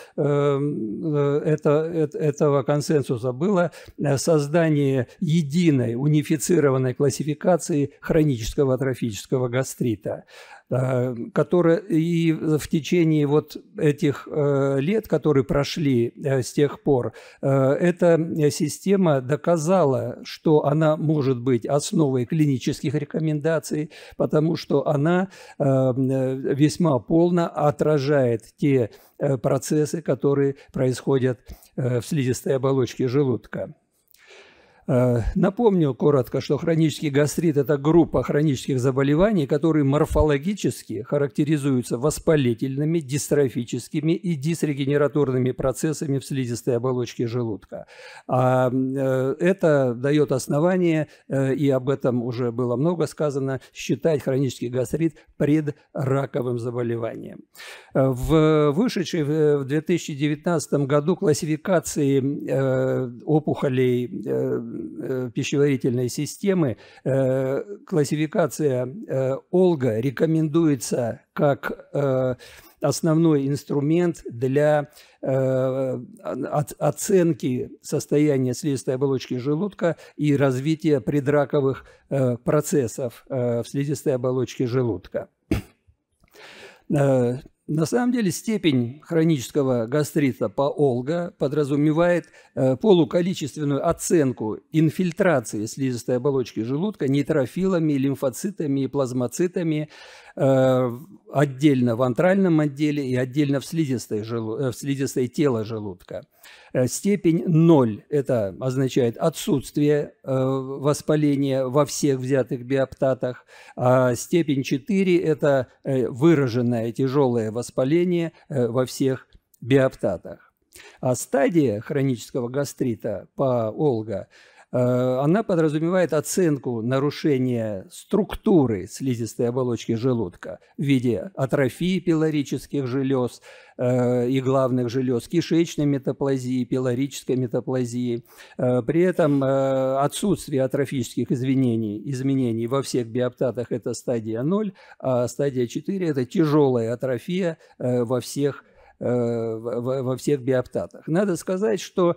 этого консенсуса было создание единой унифицированной классификации хронического атрофического гастрита, которая и в течение вот этих лет, которые прошли с тех пор, эта система доказала, что она может быть основой клинических рекомендаций, потому что она весьма полно отражает те процессы, которые происходят в слизистой оболочке желудка. Напомню коротко, что хронический гастрит – это группа хронических заболеваний, которые морфологически характеризуются воспалительными, дистрофическими и дисрегенераторными процессами в слизистой оболочке желудка. А это дает основание, и об этом уже было много сказано, считать хронический гастрит предраковым заболеванием. В вышедшей в две тысячи девятнадцатом году классификации опухолей пищеварительной системы классификация ОЛГА рекомендуется как основной инструмент для оценки состояния слизистой оболочки желудка и развития предраковых процессов в слизистой оболочке желудка. На самом деле степень хронического гастрита по ОЛГА подразумевает полуколичественную оценку инфильтрации слизистой оболочки желудка нейтрофилами, лимфоцитами и плазмоцитами отдельно в антральном отделе и отдельно в слизистой, желу... в слизистой тела желудка. Степень ноль – это означает отсутствие воспаления во всех взятых биоптатах, а степень четыре – это выраженное тяжелое воспаление во всех биоптатах. А стадия хронического гастрита по ОЛГА она подразумевает оценку нарушения структуры слизистой оболочки желудка в виде атрофии пилорических желез и главных желез, кишечной метаплазии, пилорической метаплазии. При этом отсутствие атрофических изменений, изменений во всех биоптатах – это стадия ноль, а стадия четыре – это тяжелая атрофия во всех, во всех биоптатах. Надо сказать, что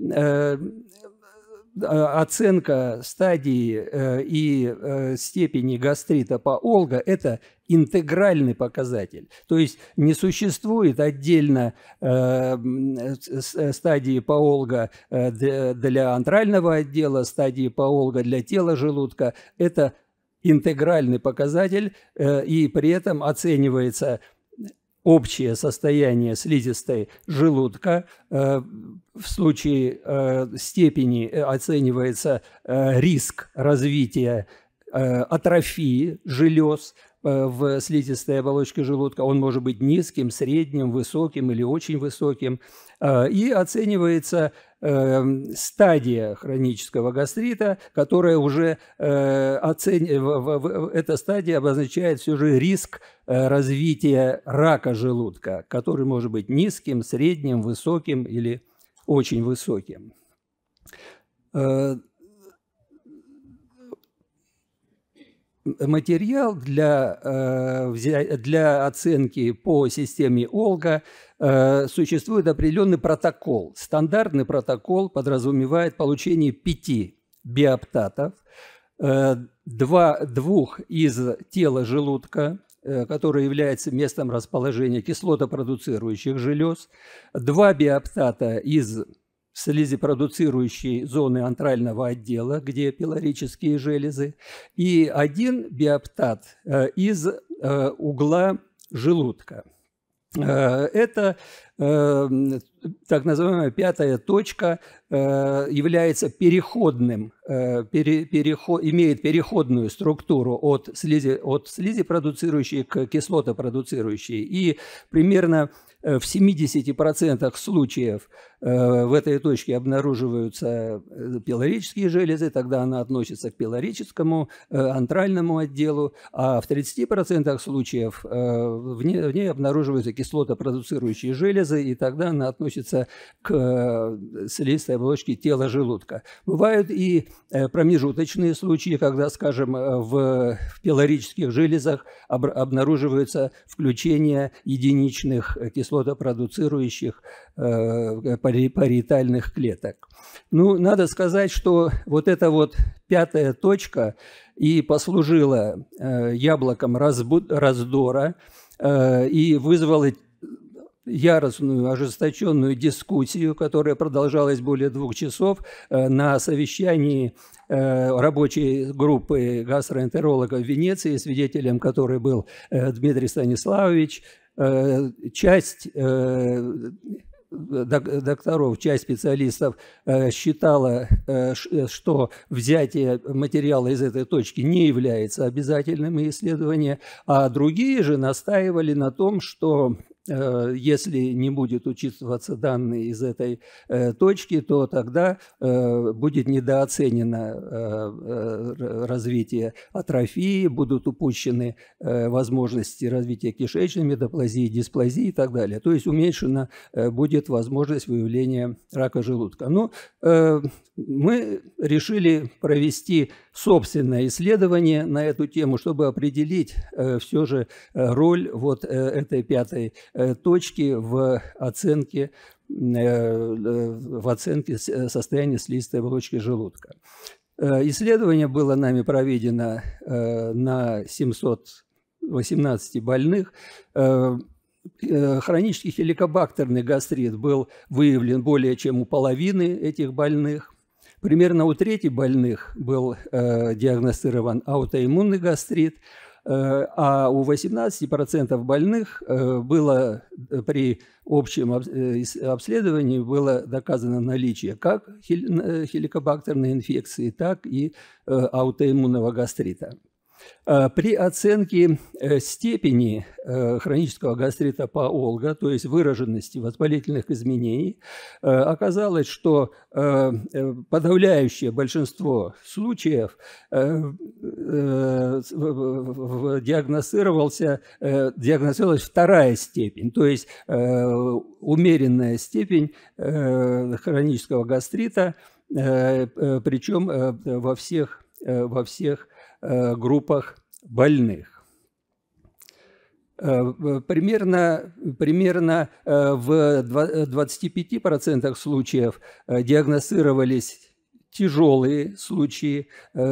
оценка стадии э, и э, степени гастрита по ОЛГА – это интегральный показатель. То есть не существует отдельно э, стадии по ОЛГА э, для антрального отдела, стадии по ОЛГА для тела желудка. Это интегральный показатель, э, и при этом оценивается общее состояние слизистой желудка. В случае степени оценивается риск развития атрофии желез в слизистой оболочке желудка. Он может быть низким, средним, высоким или очень высоким. И оценивается стадия хронического гастрита, которая уже оцен... эта стадия обозначает все же риск развития рака желудка, который может быть низким, средним, высоким или очень высоким. Материал для, для оценки по системе ОЛГА существует определенный протокол. Стандартный протокол подразумевает получение пяти биоптатов, два, двух из тела желудка, который является местом расположения кислотопродуцирующих желез, два биоптата из слизепродуцирующей зоны антрального отдела, где пилорические железы, и один биоптат из угла желудка. Это так называемая пятая точка является переходным, пере, переход, имеет переходную структуру от слизи, от слизепродуцирующей к кислотопродуцирующей. И примерно в семидесяти процентах случаев в этой точке обнаруживаются пилорические железы, тогда она относится к пилорическому антральному отделу, а в тридцати процентах случаев в ней, в ней обнаруживаются кислотопродуцирующие железы, и тогда она относится к слизистой оболочке тела желудка. Бывают и промежуточные случаи, когда, скажем, в пилорических железах об, обнаруживается включение единичных кислотопродуцирующих э, париетальных клеток. Ну, надо сказать, что вот эта вот пятая точка и послужила э, яблоком раздора э, и вызвала яростную, ожесточенную дискуссию, которая продолжалась более двух часов на совещании рабочей группы гастроэнтерологов в Венеции, свидетелем которой был Дмитрий Станиславович. Часть докторов, часть специалистов считала, что взятие материала из этой точки не является обязательным исследованием, а другие же настаивали на том, что если не будет учитываться данные из этой э, точки, то тогда э, будет недооценено э, развитие атрофии, будут упущены э, возможности развития кишечной метаплазии, дисплазии и так далее. То есть уменьшена э, будет возможность выявления рака желудка. Но э, мы решили провести собственное исследование на эту тему, чтобы определить э, все же роль вот э, этой пятой точки в оценке, в оценке состояния слизистой оболочки желудка. Исследование было нами проведено на семьсот восемнадцати больных. Хронический хеликобактерный гастрит был выявлен более чем у половины этих больных. Примерно у трети больных был диагностирован аутоиммунный гастрит, а у восемнадцати процентов больных было при общем обследовании было доказано наличие как хеликобактерной инфекции, так и аутоиммунного гастрита. При оценке степени хронического гастрита по ОЛГА, то есть выраженности воспалительных изменений, оказалось, что подавляющее большинство случаев диагностировался, диагностировалась вторая степень, то есть умеренная степень хронического гастрита, причем во всех, во всех группах больных. Примерно, примерно в двадцати пяти процентах случаев диагностировались тяжелые случаи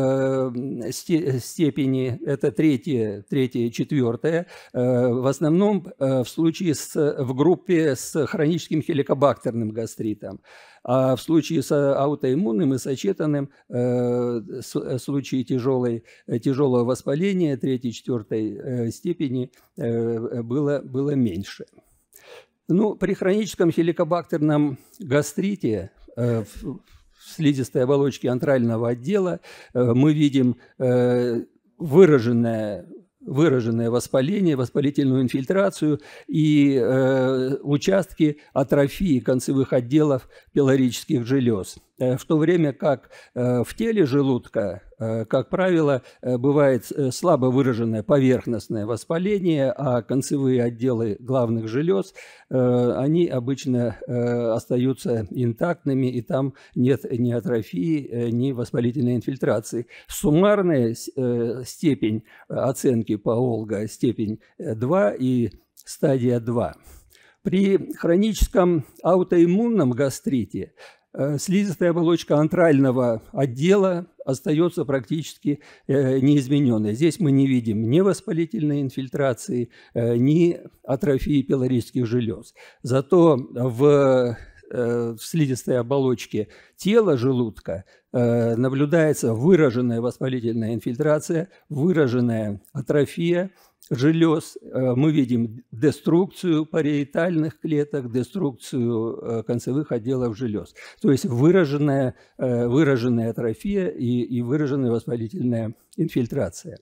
степени, это третье, третье, четвертое, в основном в случае с, в группе с хроническим хеликобактерным гастритом. А в случае с аутоиммунным и сочетанным случаи тяжелой, тяжелого воспаления третьей, четвертой степени было, было меньше. Ну, при хроническом хеликобактерном гастрите в слизистой оболочке антрального отдела мы видим выраженное выраженное воспаление, воспалительную инфильтрацию и э, участки атрофии концевых отделов пилорических желез. В то время как э, в теле желудка, э, как правило, э, бывает слабо выраженное поверхностное воспаление, а концевые отделы главных желез, э, они обычно э, остаются интактными, и там нет ни атрофии, э, ни воспалительной инфильтрации. Суммарная э, степень оценки по ОЛГА степень два и стадия два. При хроническом аутоиммунном гастрите слизистая оболочка антрального отдела остается практически неизмененной. Здесь мы не видим ни воспалительной инфильтрации, ни атрофии пилорических желез. Зато в в слизистой оболочке тела желудка наблюдается выраженная воспалительная инфильтрация, выраженная атрофия желез. Мы видим деструкцию париетальных клеток, деструкцию концевых отделов желез. То есть выраженная, выраженная атрофия и, и выраженная воспалительная инфильтрация.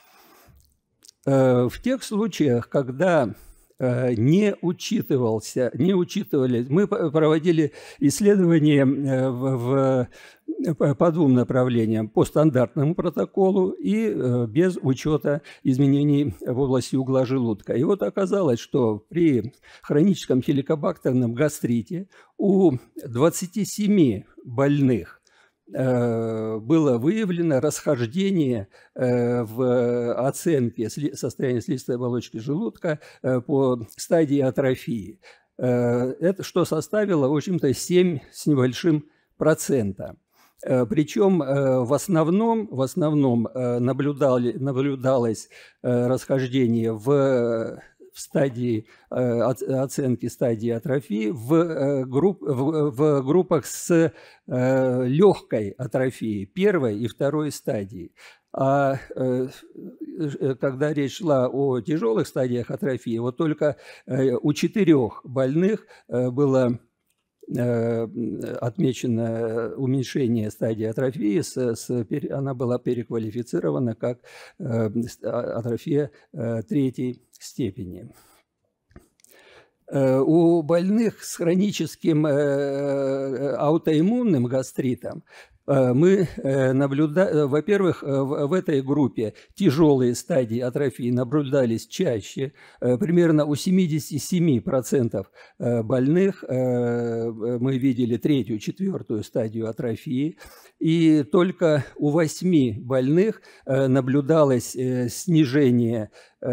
В тех случаях, когда не учитывался, не учитывали. Мы проводили исследования в, в, по двум направлениям: по стандартному протоколу и без учета изменений в области угла желудка. И вот оказалось, что при хроническом хеликобактерном гастрите у двадцати семи больных было выявлено расхождение в оценке состояния слизистой оболочки желудка по стадии атрофии. Это что составило, в общем-то, семь с небольшим процента. Причем в основном, в основном наблюдали, наблюдалось расхождение в в стадии оценки стадии атрофии в, групп, в, в группах с легкой атрофией первой и второй стадии. А когда речь шла о тяжелых стадиях атрофии, вот только у четырех больных было отмечено уменьшение стадии атрофии, с, с, она была переквалифицирована как атрофия третьей степени. У больных с хроническим аутоиммунным гастритом мы наблюдаем, во-первых, в этой группе тяжелые стадии атрофии наблюдались чаще. Примерно у семидесяти семи процентов больных мы видели третью, четвертую стадию атрофии. И только у восьми больных наблюдалось снижение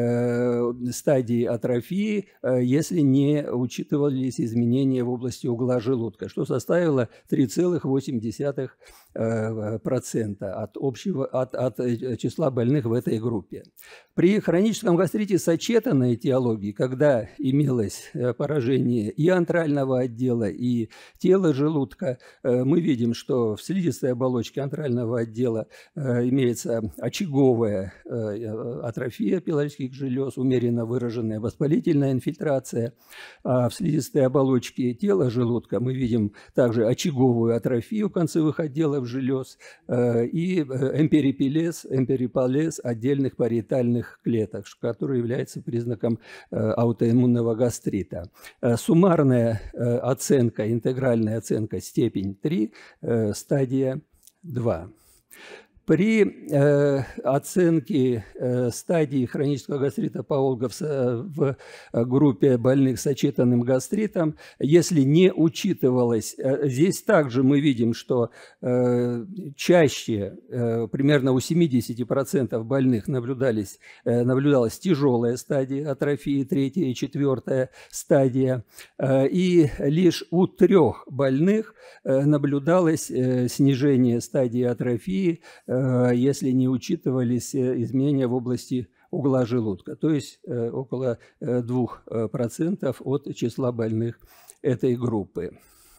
стадии атрофии, если не учитывались изменения в области угла желудка, что составило три целых восемь десятых процента от общего от, от числа больных в этой группе. При хроническом гастрите сочетанной этиологии, когда имелось поражение и антрального отдела, и тела желудка, мы видим, что в слизистой оболочке антрального отдела имеется очаговая атрофия пилорических желез, умеренно выраженная воспалительная инфильтрация. А в слизистой оболочке тела желудка мы видим также очаговую атрофию концевых отделов желез и эмперипелез, эмпериполез отдельных париетальных клеток, который является признаком аутоиммунного гастрита. Суммарная оценка, интегральная оценка степень три, стадия два. При э, оценке э, стадии хронического гастрита Паолга в, в группе больных с сочетанным гастритом, если не учитывалось, э, здесь также мы видим, что э, чаще, э, примерно у семидесяти процентов больных наблюдались, э, наблюдалась тяжелая стадия атрофии, третья и четвертая стадия, э, и лишь у трех больных э, наблюдалось э, снижение стадии атрофии, если не учитывались изменения в области угла желудка, то есть около двух процентов от числа больных этой группы.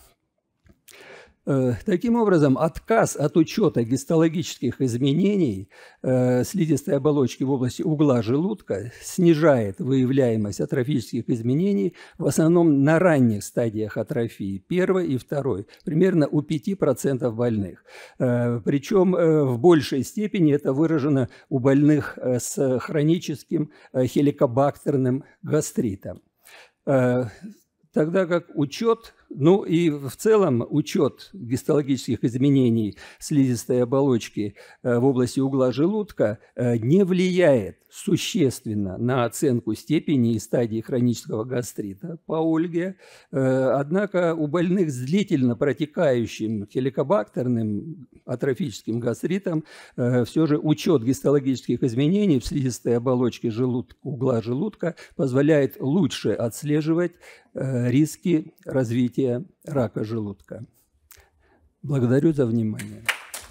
Таким образом, отказ от учета гистологических изменений э, слизистой оболочки в области угла желудка снижает выявляемость атрофических изменений в основном на ранних стадиях атрофии, первой и второй, примерно у пяти процентов больных. Э, причем э, в большей степени это выражено у больных э, с хроническим э, хеликобактерным гастритом. Э, Тогда как учет, ну и в целом учет гистологических изменений слизистой оболочки в области угла желудка не влияет существенно на оценку степени и стадии хронического гастрита по Ольге. Однако у больных с длительно протекающим хеликобактерным атрофическим гастритом все же учет гистологических изменений в слизистой оболочке желудка, угла желудка позволяет лучше отслеживать риски развития рака желудка. Благодарю за внимание.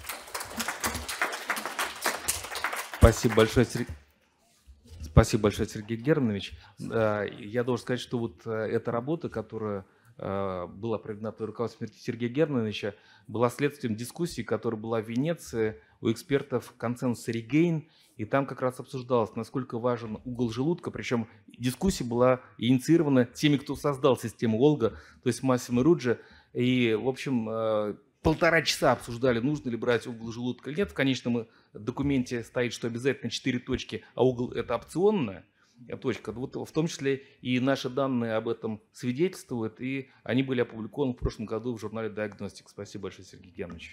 Спасибо большое, Сергей. Спасибо большое, Сергей Германович. Я должен сказать, что вот эта работа, которая была проведена под руководством Сергея Германовича, была следствием дискуссии, которая была в Венеции у экспертов консенсуса Регейн, и там как раз обсуждалось, насколько важен угол желудка, причем дискуссия была инициирована теми, кто создал систему Олга, то есть Массимо Руджи, и, в общем, полтора часа обсуждали, нужно ли брать угол желудка или нет. В конечном документе стоит, что обязательно четыре точки, а угол – это опционная точка. Вот в том числе и наши данные об этом свидетельствуют, и они были опубликованы в прошлом году в журнале Diagnostic. Спасибо большое, Сергей Германович.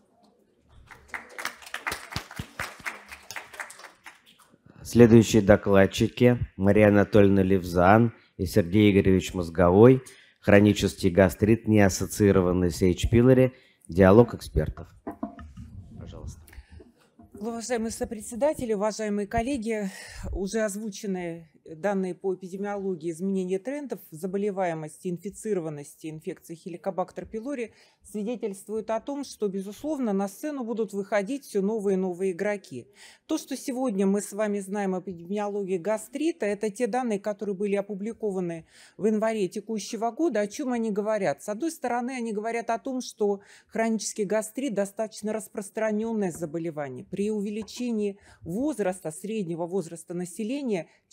Следующие докладчики Мария Анатольевна Левзан и Сергей Игоревич Мозговой. Хронический гастрит, не ассоциированный с H. pylori. Диалог экспертов. Пожалуйста. Уважаемые сопредседатели, уважаемые коллеги, уже озвучены данные по эпидемиологии изменения трендов заболеваемости, инфицированности инфекцией Helicobacter pylori свидетельствуют о том, что, безусловно, на сцену будут выходить все новые и новые игроки. То, что сегодня мы с вами знаем об эпидемиологии гастрита, это те данные, которые были опубликованы в январе текущего года. О чем они говорят? С одной стороны, они говорят о том, что хронический гастрит достаточно распространенное заболевание. При увеличении возраста, среднего возраста населения, число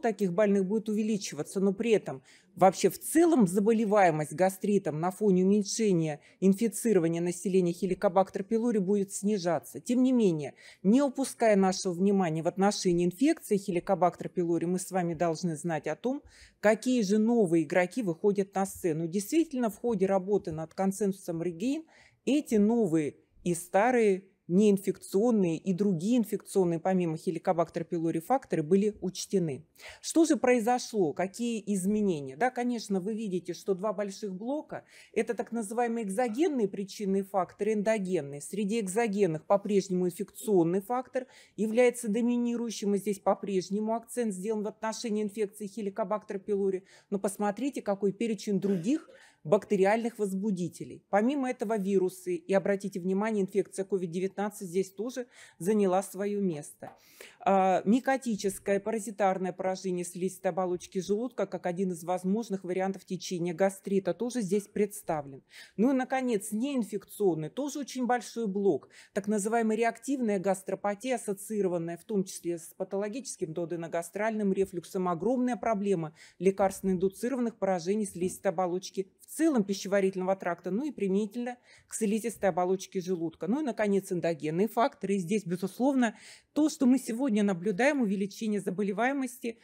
таких больных будет увеличиваться, но при этом вообще в целом заболеваемость гастритом на фоне уменьшения инфицирования населения Helicobacter pylori будет снижаться. Тем не менее, не упуская нашего внимания в отношении инфекции Helicobacter pylori, мы с вами должны знать о том, какие же новые игроки выходят на сцену. Действительно, в ходе работы над консенсусом Regain эти новые и старые неинфекционные и другие инфекционные, помимо Helicobacter pylori, факторы были учтены. Что же произошло? Какие изменения? Да, конечно, вы видите, что два больших блока – это так называемые экзогенные причинные факторы, эндогенные. Среди экзогенных по-прежнему инфекционный фактор является доминирующим, и здесь по-прежнему акцент сделан в отношении инфекции Helicobacter pylori. Но посмотрите, какой перечень других бактериальных возбудителей. Помимо этого вирусы, и обратите внимание, инфекция ковид девятнадцать здесь тоже заняла свое место. А, микотическое паразитарное поражение слизистой оболочки желудка как один из возможных вариантов течения гастрита тоже здесь представлен. Ну и, наконец, неинфекционный, тоже очень большой блок, так называемая реактивная гастропатия, ассоциированная в том числе с патологическим доденогастральным рефлюксом, огромная проблема лекарственно-индуцированных поражений слизистой оболочки в целом пищеварительного тракта, ну и применительно к слизистой оболочке желудка. Ну и, наконец, эндогенные факторы. И здесь, безусловно, то, что мы сегодня наблюдаем, увеличение заболеваемости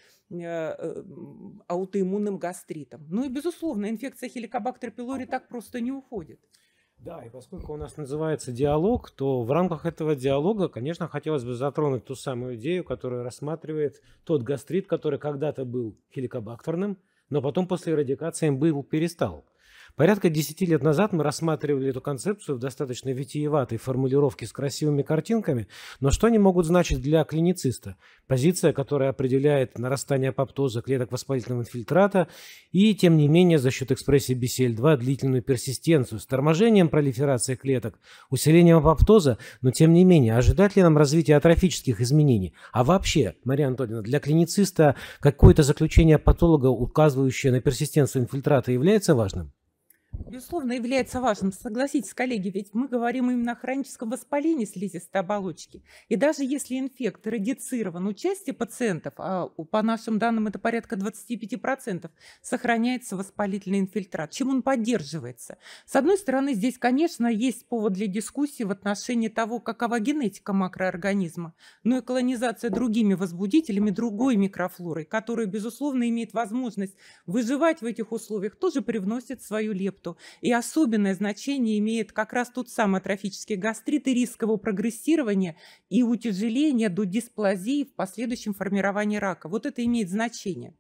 э, аутоиммунным гастритом. Ну и, безусловно, инфекция Helicobacter pylori так просто не уходит. Да, и поскольку у нас называется диалог, то в рамках этого диалога, конечно, хотелось бы затронуть ту самую идею, которая рассматривает тот гастрит, который когда-то был хеликобактерным, но потом после эрадикации им был перестал. Порядка десяти лет назад мы рассматривали эту концепцию в достаточно витиеватой формулировке с красивыми картинками, но что они могут значить для клинициста? Позиция, которая определяет нарастание апоптоза клеток воспалительного инфильтрата и, тем не менее, за счет экспрессии би си эл два длительную персистенцию с торможением пролиферации клеток, усилением апоптоза, но, тем не менее, ожидать ли нам развития атрофических изменений? А вообще, Мария Анатольевна, для клинициста какое-то заключение патолога, указывающее на персистенцию инфильтрата, является важным? Безусловно, является важным. Согласитесь, коллеги, ведь мы говорим именно о хроническом воспалении слизистой оболочки. И даже если инфект радицирован, у части пациентов, а по нашим данным это порядка двадцати пяти процентов, сохраняется воспалительный инфильтрат. Чем он поддерживается? С одной стороны, здесь, конечно, есть повод для дискуссии в отношении того, какова генетика макроорганизма, но и колонизация другими возбудителями, другой микрофлорой, которая, безусловно, имеет возможность выживать в этих условиях, тоже привносит свою лепту. И особенное значение имеет как раз тот самый атрофический гастрит и риск его прогрессирования и утяжеления до дисплазии в последующем формировании рака. Вот это имеет значение.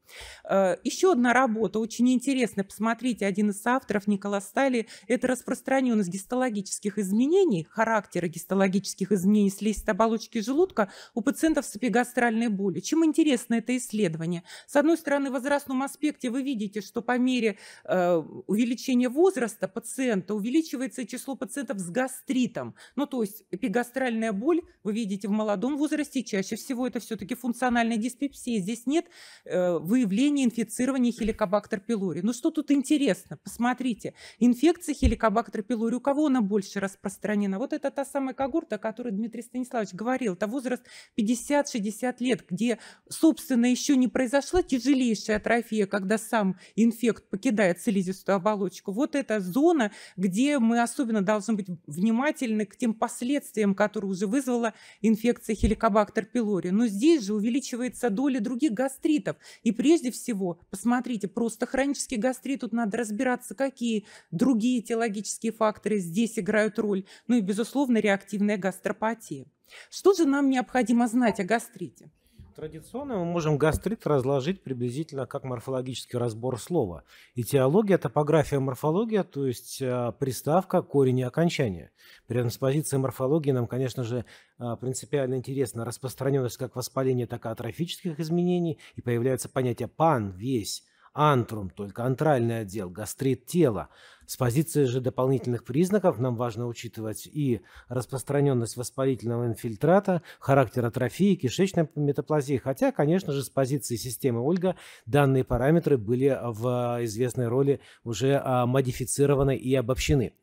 Еще одна работа очень интересная. Посмотрите, один из авторов, Николас Стали, это распространенность гистологических изменений, характера гистологических изменений слизистой оболочки желудка у пациентов с эпигастральной болью. Чем интересно это исследование? С одной стороны, в возрастном аспекте вы видите, что по мере э, увеличения возраста пациента увеличивается число пациентов с гастритом. Ну, то есть эпигастральная боль, вы видите, в молодом возрасте чаще всего это все-таки функциональная диспепсия. Здесь нет э, выявления инфицирования Helicobacter pylori. Ну, что тут интересно? Посмотрите, инфекция Helicobacter pylori, у кого она больше распространена? Вот это та самая когорта, о которой Дмитрий Станиславович говорил. Это возраст пятьдесят-шестьдесят лет, где, собственно, еще не произошла тяжелейшая атрофия, когда сам инфект покидает слизистую оболочку. Вот эта зона, где мы особенно должны быть внимательны к тем последствиям, которые уже вызвала инфекция Helicobacter pylori. Но здесь же увеличивается доля других гастритов. И прежде всего, посмотрите, просто хронический гастрит, тут надо разбираться, какие другие этиологические факторы здесь играют роль. Ну и, безусловно, реактивная гастропатия. Что же нам необходимо знать о гастрите? Традиционно мы можем гастрит разложить приблизительно как морфологический разбор слова. Этиология, топография, морфология, то есть э, приставка, корень и окончание. При этом с позиции морфологии нам, конечно же, э, принципиально интересна распространенность как воспаления, так и атрофических изменений. И появляется понятие пан, весь, антрум, только антральный отдел, гастрит тела. С позиции же дополнительных признаков нам важно учитывать и распространенность воспалительного инфильтрата, характер атрофии, кишечной метаплазии. Хотя, конечно же, с позиции системы Ольга данные параметры были в известной роли уже модифицированы и обобщены.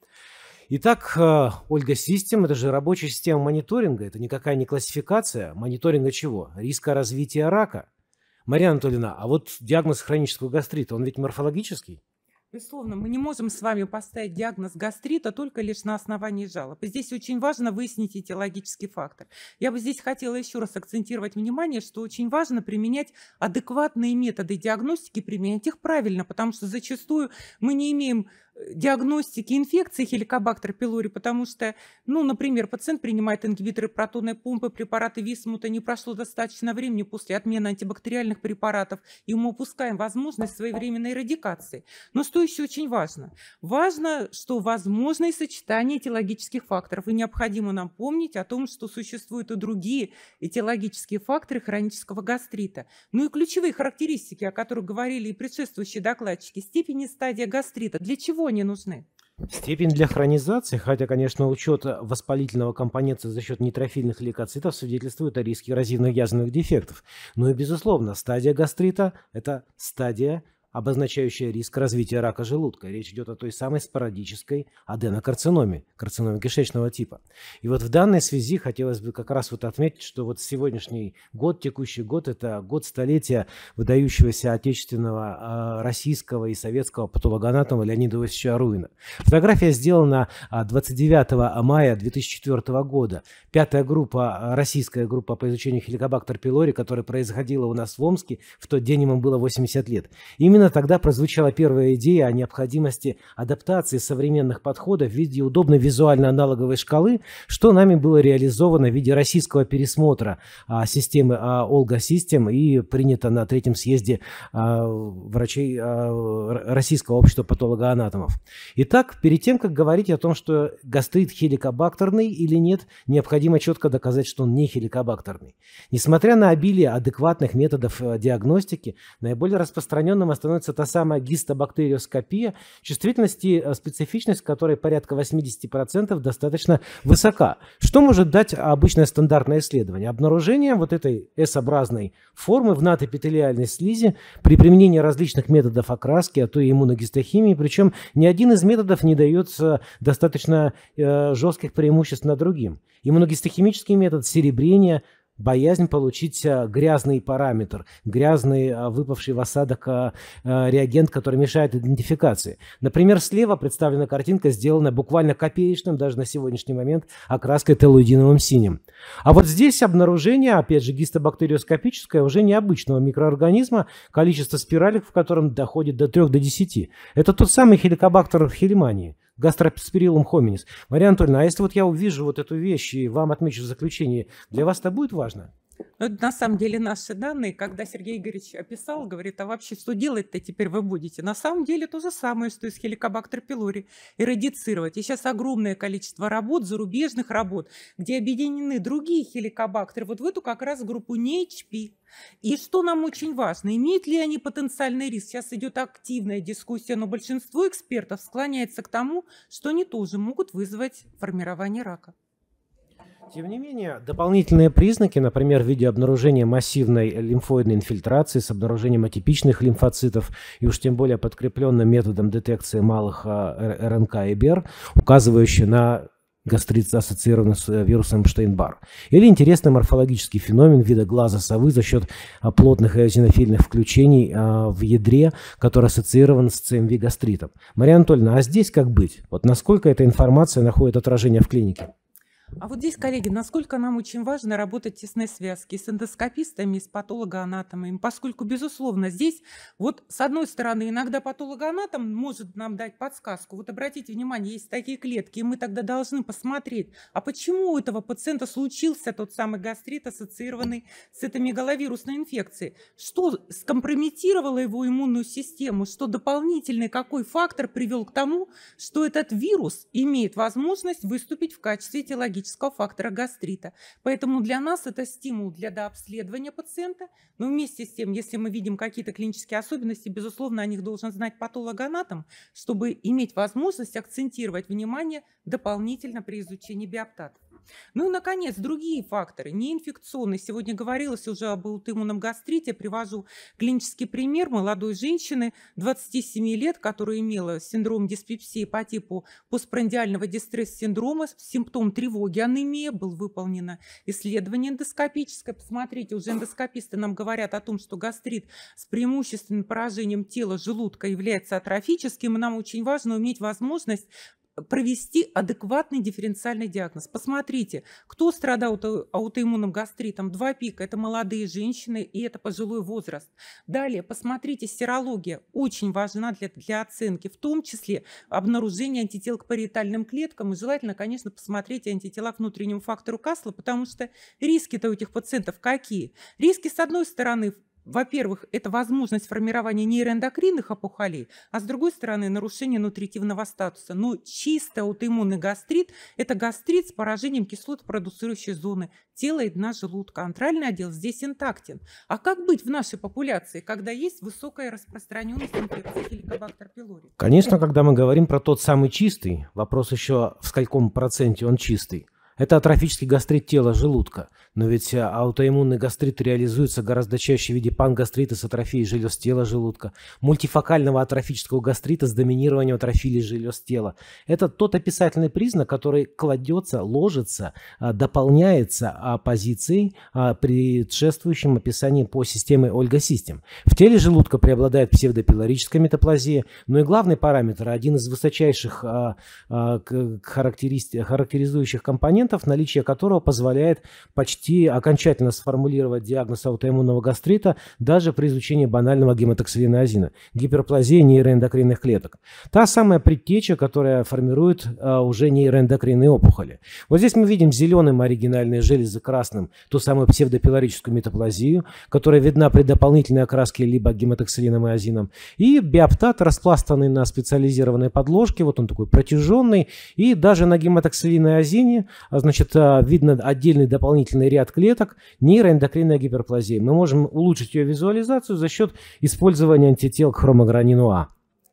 Итак, Ольга Систем – это же рабочая система мониторинга, это никакая не классификация. Мониторинга чего? Риска развития рака. Марьяна Анатольевна, а вот диагноз хронического гастрита, он ведь морфологический? Безусловно, мы не можем с вами поставить диагноз гастрита только лишь на основании жалоб. И здесь очень важно выяснить этиологический фактор. Я бы здесь хотела еще раз акцентировать внимание, что очень важно применять адекватные методы диагностики, применять их правильно, потому что зачастую мы не имеем диагностики инфекции Helicobacter pylori, потому что, ну, например, пациент принимает ингибиторы протонной помпы, препараты Висмута, не прошло достаточно времени после отмены антибактериальных препаратов, и мы упускаем возможность своевременной радикации. Но что еще очень важно? Важно, что возможно и сочетание этиологических факторов, и необходимо нам помнить о том, что существуют и другие этиологические факторы хронического гастрита. Ну и ключевые характеристики, о которых говорили и предшествующие докладчики, степень и стадия гастрита. Для чего они нужны? Степень для хронизации, хотя, конечно, учет воспалительного компонента за счет нейтрофильных лейкоцитов свидетельствует о риске эрозивных язвенных дефектов. Ну и, безусловно, стадия гастрита – это стадия, обозначающая риск развития рака желудка. Речь идет о той самой спорадической аденокарциноме, карциноме кишечного типа. И вот в данной связи хотелось бы как раз вот отметить, что вот сегодняшний год, текущий год, это год столетия выдающегося отечественного, российского и советского патологоанатома Леонида Иосифовича Аруина. Фотография сделана двадцать девятого мая две тысячи четвёртого года. Пятая группа, российская группа по изучению Helicobacter pylori, которая происходила у нас в Омске, в тот день ему было восемьдесят лет. Именно Именно тогда прозвучала первая идея о необходимости адаптации современных подходов в виде удобной визуально-аналоговой шкалы, что нами было реализовано в виде российского пересмотра а, системы а, Olga System и принято на третьем съезде а, врачей а, Российского общества патологоанатомов. Итак, перед тем, как говорить о том, что гастрит хеликобактерный или нет, необходимо четко доказать, что он не хеликобактерный. Несмотря на обилие адекватных методов диагностики, наиболее распространенным становится та самая гистобактериоскопия, чувствительность и специфичность которой порядка восемьдесят процентов достаточно высока. Что может дать обычное стандартное исследование? Обнаружение вот этой эс-образной формы в надоэпителиальной слизи при применении различных методов окраски, а то и иммуногистохимии, причем ни один из методов не дает достаточно э, жестких преимуществ над другим. Иммуногистохимический метод серебрения, боязнь получить грязный параметр, грязный выпавший в осадок реагент, который мешает идентификации. Например, слева представлена картинка, сделанная буквально копеечным, даже на сегодняшний момент, окраской теллоидиновым синим. А вот здесь обнаружение, опять же, гистобактериоскопическое, уже необычного микроорганизма, количество спиралек в котором доходит до трёх до десяти. Это тот самый хеликобактер хелимании. Гастроспириллум хоминис. Марьяна Анатольевна, а если вот я увижу вот эту вещь и вам отмечу в заключении, для вас это будет важно? Это на самом деле наши данные, когда Сергей Игоревич описал, говорит, а вообще что делать-то теперь вы будете? На самом деле то же самое, что и с Helicobacter pylori, эродицировать. И сейчас огромное количество работ, зарубежных работ, где объединены другие хеликобактеры, вот в эту как раз группу эн эйч пи. И что нам очень важно, имеют ли они потенциальный риск? Сейчас идет активная дискуссия, но большинство экспертов склоняется к тому, что они тоже могут вызвать формирование рака. Тем не менее, дополнительные признаки, например, в виде обнаружения массивной лимфоидной инфильтрации с обнаружением атипичных лимфоцитов и уж тем более подкрепленным методом детекции малых эр эн ка и бэ эр, указывающие на гастрит, ассоциированный с вирусом Штейн-Бар. Или интересный морфологический феномен вида глаза совы за счет плотных эозинофильных включений в ядре, который ассоциирован с цэ эм ви-гастритом. Марьяна Анатольевна, а здесь как быть? Вот насколько эта информация находит отражение в клинике? А вот здесь, коллеги, насколько нам очень важно работать в тесной связке с эндоскопистами, с патологоанатомами, поскольку, безусловно, здесь вот с одной стороны иногда патологоанатом может нам дать подсказку. Вот обратите внимание, есть такие клетки, и мы тогда должны посмотреть, а почему у этого пациента случился тот самый гастрит, ассоциированный с этой мегаловирусной инфекцией? Что скомпрометировало его иммунную систему? Что дополнительный какой фактор привел к тому, что этот вирус имеет возможность выступить в качестве этиологического фактора гастрита. Поэтому для нас это стимул для дообследования пациента, но вместе с тем, если мы видим какие-то клинические особенности, безусловно, о них должен знать патологоанатом, чтобы иметь возможность акцентировать внимание дополнительно при изучении биоптатов. Ну и, наконец, другие факторы, неинфекционные. Сегодня говорилось уже об аутоиммунном гастрите. Привожу клинический пример молодой женщины двадцати семи лет, которая имела синдром диспепсии по типу постпрандиального дистресс-синдрома, симптом тревоги, анемия, было выполнено исследование эндоскопическое. Посмотрите, уже эндоскописты нам говорят о том, что гастрит с преимущественным поражением тела желудка является атрофическим, и нам очень важно иметь возможность провести адекватный дифференциальный диагноз. Посмотрите, кто страдал аутоиммунным гастритом. Два пика – это молодые женщины и это пожилой возраст. Далее, посмотрите, серология очень важна для, для оценки, в том числе обнаружение антител к париетальным клеткам. И желательно, конечно, посмотреть антитела к внутреннему фактору Касла, потому что риски-то у этих пациентов какие? Риски, с одной стороны, во-первых, это возможность формирования нейроэндокринных опухолей, а с другой стороны, нарушение нутритивного статуса. Но чисто аутоиммунный гастрит – это гастрит с поражением кислотопродуцирующей зоны тела и дна желудка. Антральный отдел здесь интактен. А как быть в нашей популяции, когда есть высокая распространенность инфекции Helicobacter pylori? Конечно, когда мы говорим про тот самый чистый, вопрос еще в скольком проценте он чистый. Это атрофический гастрит тела желудка. Но ведь аутоиммунный гастрит реализуется гораздо чаще в виде пангастрита с атрофией желез тела желудка, мультифокального атрофического гастрита с доминированием атрофии желез тела. Это тот описательный признак, который кладется, ложится, дополняется позицией, предшествующим описанием по системе Ольга-систем. В теле желудка преобладает псевдопилорическая метаплазия, но и главный параметр, один из высочайших характеризующих компонентов, наличие которого позволяет почти окончательно сформулировать диагноз аутоиммунного гастрита даже при изучении банального гематоксилиноазина – гиперплазия нейроэндокринных клеток. Та самая предтеча, которая формирует а, уже нейроэндокринные опухоли. Вот здесь мы видим зеленым оригинальные железы, красным ту самую псевдопилорическую метаплазию, которая видна при дополнительной окраске либо гематоксилином и азином, и биоптат, распластанный на специализированной подложке, вот он такой протяженный, и даже на гематоксилиной азине, значит, видно отдельный дополнительный ряд клеток, нейроэндокринная гиперплазия. Мы можем улучшить ее визуализацию за счет использования антител к хромогранину А.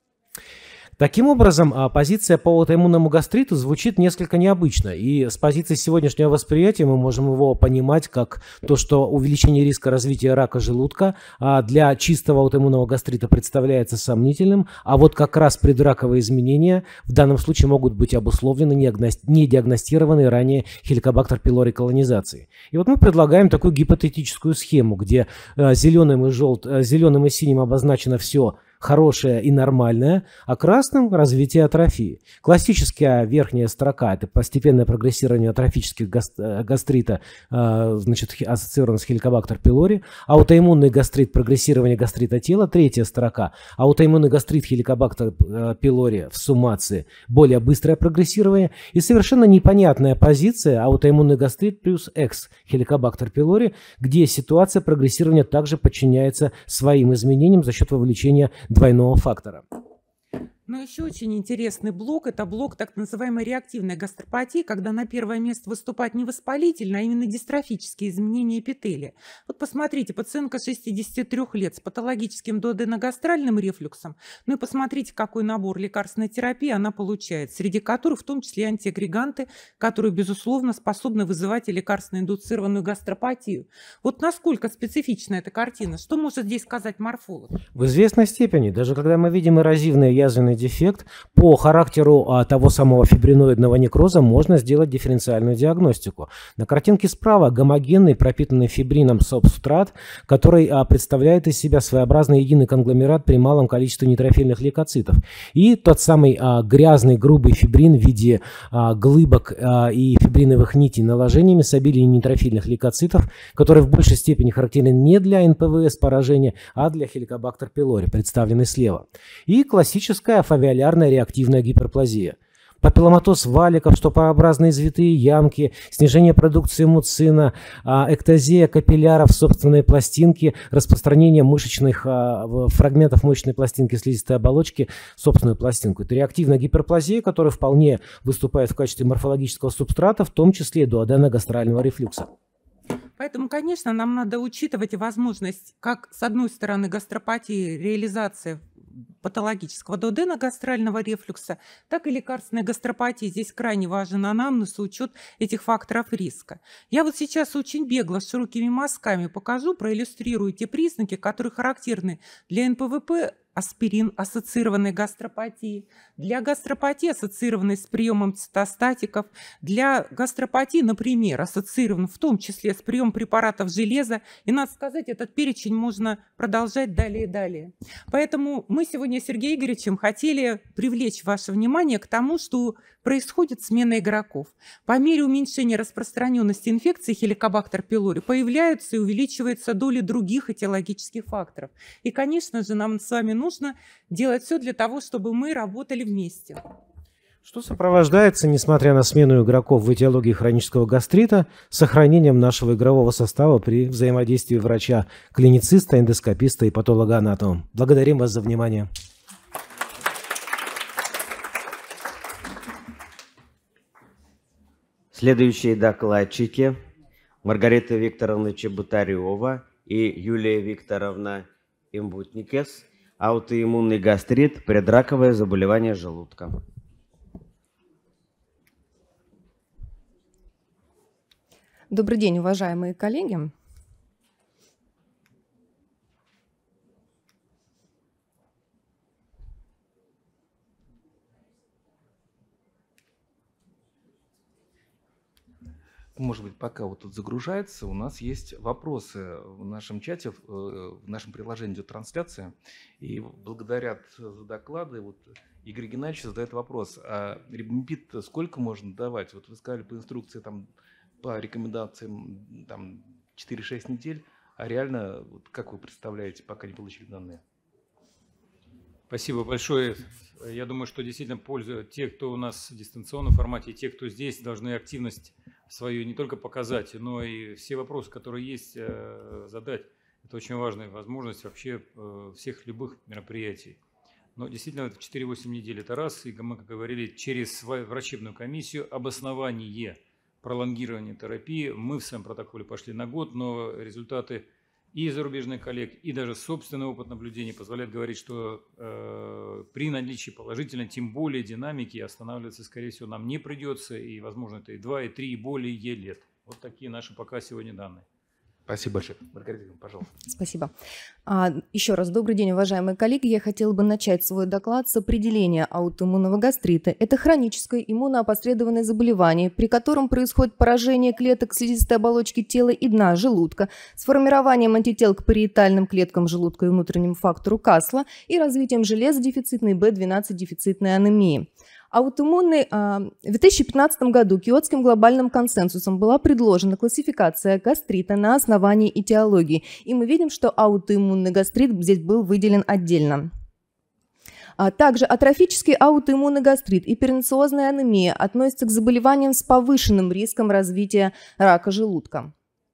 Таким образом, позиция по аутоиммунному гастриту звучит несколько необычно. И с позиции сегодняшнего восприятия мы можем его понимать как то, что увеличение риска развития рака желудка для чистого аутоиммунного гастрита представляется сомнительным, а вот как раз предраковые изменения в данном случае могут быть обусловлены недиагностированной ранее Helicobacter pylori колонизацией. И вот мы предлагаем такую гипотетическую схему, где зеленым и, желт... зеленым и синим обозначено все хорошее и нормальное, а красным – развитие атрофии. Классическая верхняя строка – это постепенное прогрессирование атрофических гастрита, значит, ассоциировано с Helicobacter pylori. Аутоиммунный гастрит – прогрессирование гастрита тела. Третья строка – аутоиммунный гастрит Helicobacter pylori в суммации, более быстрое прогрессирование. И совершенно непонятная позиция – аутоиммунный гастрит плюс X Helicobacter pylori, где ситуация прогрессирования также подчиняется своим изменениям за счет вовлечения двойного фактора. Но еще очень интересный блок – это блок так называемой реактивной гастропатии, когда на первое место выступает не воспалительное, а именно дистрофические изменения эпителия. Вот посмотрите, пациентка шестидесяти трёх лет с патологическим дуоденогастральным рефлюксом. Ну и посмотрите, какой набор лекарственной терапии она получает, среди которых в том числе антиагреганты, которые, безусловно, способны вызывать и лекарственно-индуцированную гастропатию. Вот насколько специфична эта картина? Что может здесь сказать морфолог? В известной степени, даже когда мы видим эрозивные язвенные дефект, по характеру а, того самого фибриноидного некроза можно сделать дифференциальную диагностику. На картинке справа гомогенный, пропитанный фибрином субстрат, который а, представляет из себя своеобразный единый конгломерат при малом количестве нейтрофильных лейкоцитов. И тот самый а, грязный, грубый фибрин в виде а, глыбок а, и фибриновых нитей наложениями с обилием нейтрофильных лейкоцитов, который в большей степени характерен не для эн пэ вэ эс поражения, а для Helicobacter pylori, представленный слева. И классическая фавиолярная реактивная гиперплазия. Папилломатоз валиков, штопорообразные извитые ямки, снижение продукции муцина, эктазия капилляров собственной пластинки, распространение мышечных фрагментов мышечной пластинки слизистой оболочки в собственную пластинку. Это реактивная гиперплазия, которая вполне выступает в качестве морфологического субстрата, в том числе дуоденогастрального рефлюкса. Поэтому, конечно, нам надо учитывать возможность, как, с одной стороны, гастропатии, реализация патологического дуоденогастрального рефлюкса, так и лекарственной гастропатии. Здесь крайне важен анамнез и учет этих факторов риска. Я вот сейчас очень бегло с широкими мазками покажу, проиллюстрирую те признаки, которые характерны для эн пэ вэ пэ, аспирин, ассоциированной гастропатии, для гастропатии, ассоциированной с приемом цитостатиков, для гастропатии, например, ассоциирован в том числе с приемом препаратов железа. И, надо сказать, этот перечень можно продолжать далее и далее. Поэтому мы сегодня с Сергеем Игоревичем хотели привлечь ваше внимание к тому, что происходит смена игроков. По мере уменьшения распространенности инфекции Helicobacter pylori появляются и увеличиваются доли других этиологических факторов. И, конечно же, нам с вами нужно делать все для того, чтобы мы работали вместе. Что сопровождается, несмотря на смену игроков в этиологии хронического гастрита, сохранением нашего игрового состава при взаимодействии врача, клинициста, эндоскописта и патологоанатома. Благодарим вас за внимание. Следующие докладчики Маргарита Викторовна Чеботарева и Юлия Викторовна Имбутникес. Аутоиммунный гастрит, предраковое заболевание желудка. Добрый день, уважаемые коллеги. Может быть, пока вот тут загружается, у нас есть вопросы в нашем чате, в нашем приложении идет трансляция. И благодаря за доклады вот Игорь Геннадьевич задает вопрос: а рибампид сколько можно давать? Вот вы сказали по инструкции, там, по рекомендациям там, четыре-шесть недель, а реально, вот как вы представляете, пока не получили данные? Спасибо большое. Я думаю, что действительно пользу те, кто у нас в дистанционном формате, и те, кто здесь, должны активность свою не только показать, но и все вопросы, которые есть, задать. Это очень важная возможность вообще всех любых мероприятий. Но действительно, четыре-восемь недель – это раз. И мы, как говорили, через врачебную комиссию обоснование пролонгирования терапии. Мы в своем протоколе пошли на год, но результаты и зарубежных коллег, и даже собственный опыт наблюдения позволяет говорить, что э, при наличии положительной, тем более динамики, останавливаться, скорее всего, нам не придется, и, возможно, это и два, и три, и более лет. Вот такие наши пока сегодня данные. Спасибо большое. Маргарита, пожалуйста. Спасибо. А, еще раз добрый день, уважаемые коллеги. Я хотела бы начать свой доклад с определения аутоиммунного гастрита. Это хроническое иммуноопосредованное заболевание, при котором происходит поражение клеток слизистой оболочки тела и дна желудка с формированием антител к париетальным клеткам желудка и внутреннему фактору Касла и развитием железодефицитной бэ двенадцать дефицитной анемии. Аутоиммунный, в две тысячи пятнадцатом году Киотским глобальным консенсусом была предложена классификация гастрита на основании этиологии. И мы видим, что аутоиммунный гастрит здесь был выделен отдельно. Также атрофический аутоиммунный гастрит и перинциозная анемия относятся к заболеваниям с повышенным риском развития рака желудка.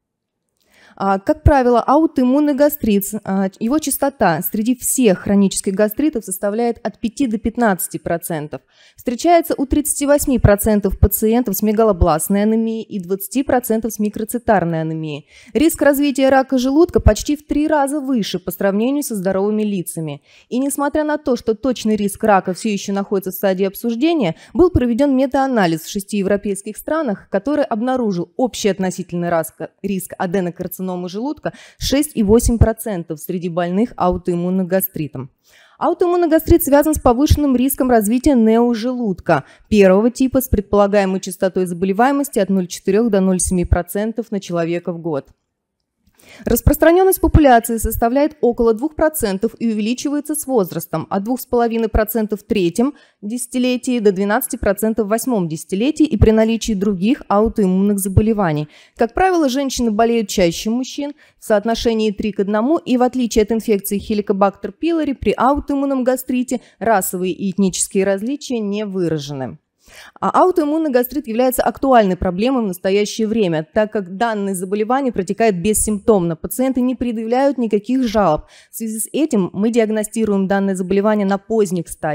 Как правило, аутоиммунный гастрит, его частота среди всех хронических гастритов составляет от пяти до пятнадцати процентов. Встречается у тридцати восьми процентов пациентов с мегалобластной анемией и двадцати процентов с микроцитарной анемией. Риск развития рака желудка почти в три раза выше по сравнению со здоровыми лицами. И несмотря на то, что точный риск рака все еще находится в стадии обсуждения, был проведен метаанализ в шести европейских странах, который обнаружил общий относительный риск аденокарциномы желудка шесть и восемь десятых процента среди больных аутоиммунным гастритом. Аутоиммунный гастрит связан с повышенным риском развития неожелудка первого типа с предполагаемой частотой заболеваемости от ноль целых четыре десятых до ноль целых семь десятых процента на человека в год. Распространенность популяции составляет около двух процентов и увеличивается с возрастом от двух целых пяти десятых процента в третьем десятилетии до двенадцати процентов в восьмом десятилетии и при наличии других аутоиммунных заболеваний. Как правило, женщины болеют чаще мужчин в соотношении три к одному, и в отличие от инфекции Helicobacter pylori при аутоиммунном гастрите расовые и этнические различия не выражены. А аутоиммунный гастрит является актуальной проблемой в настоящее время, так как данное заболевание протекает бессимптомно. Пациенты не предъявляют никаких жалоб. В связи с этим мы диагностируем данное заболевание на поздних стадиях.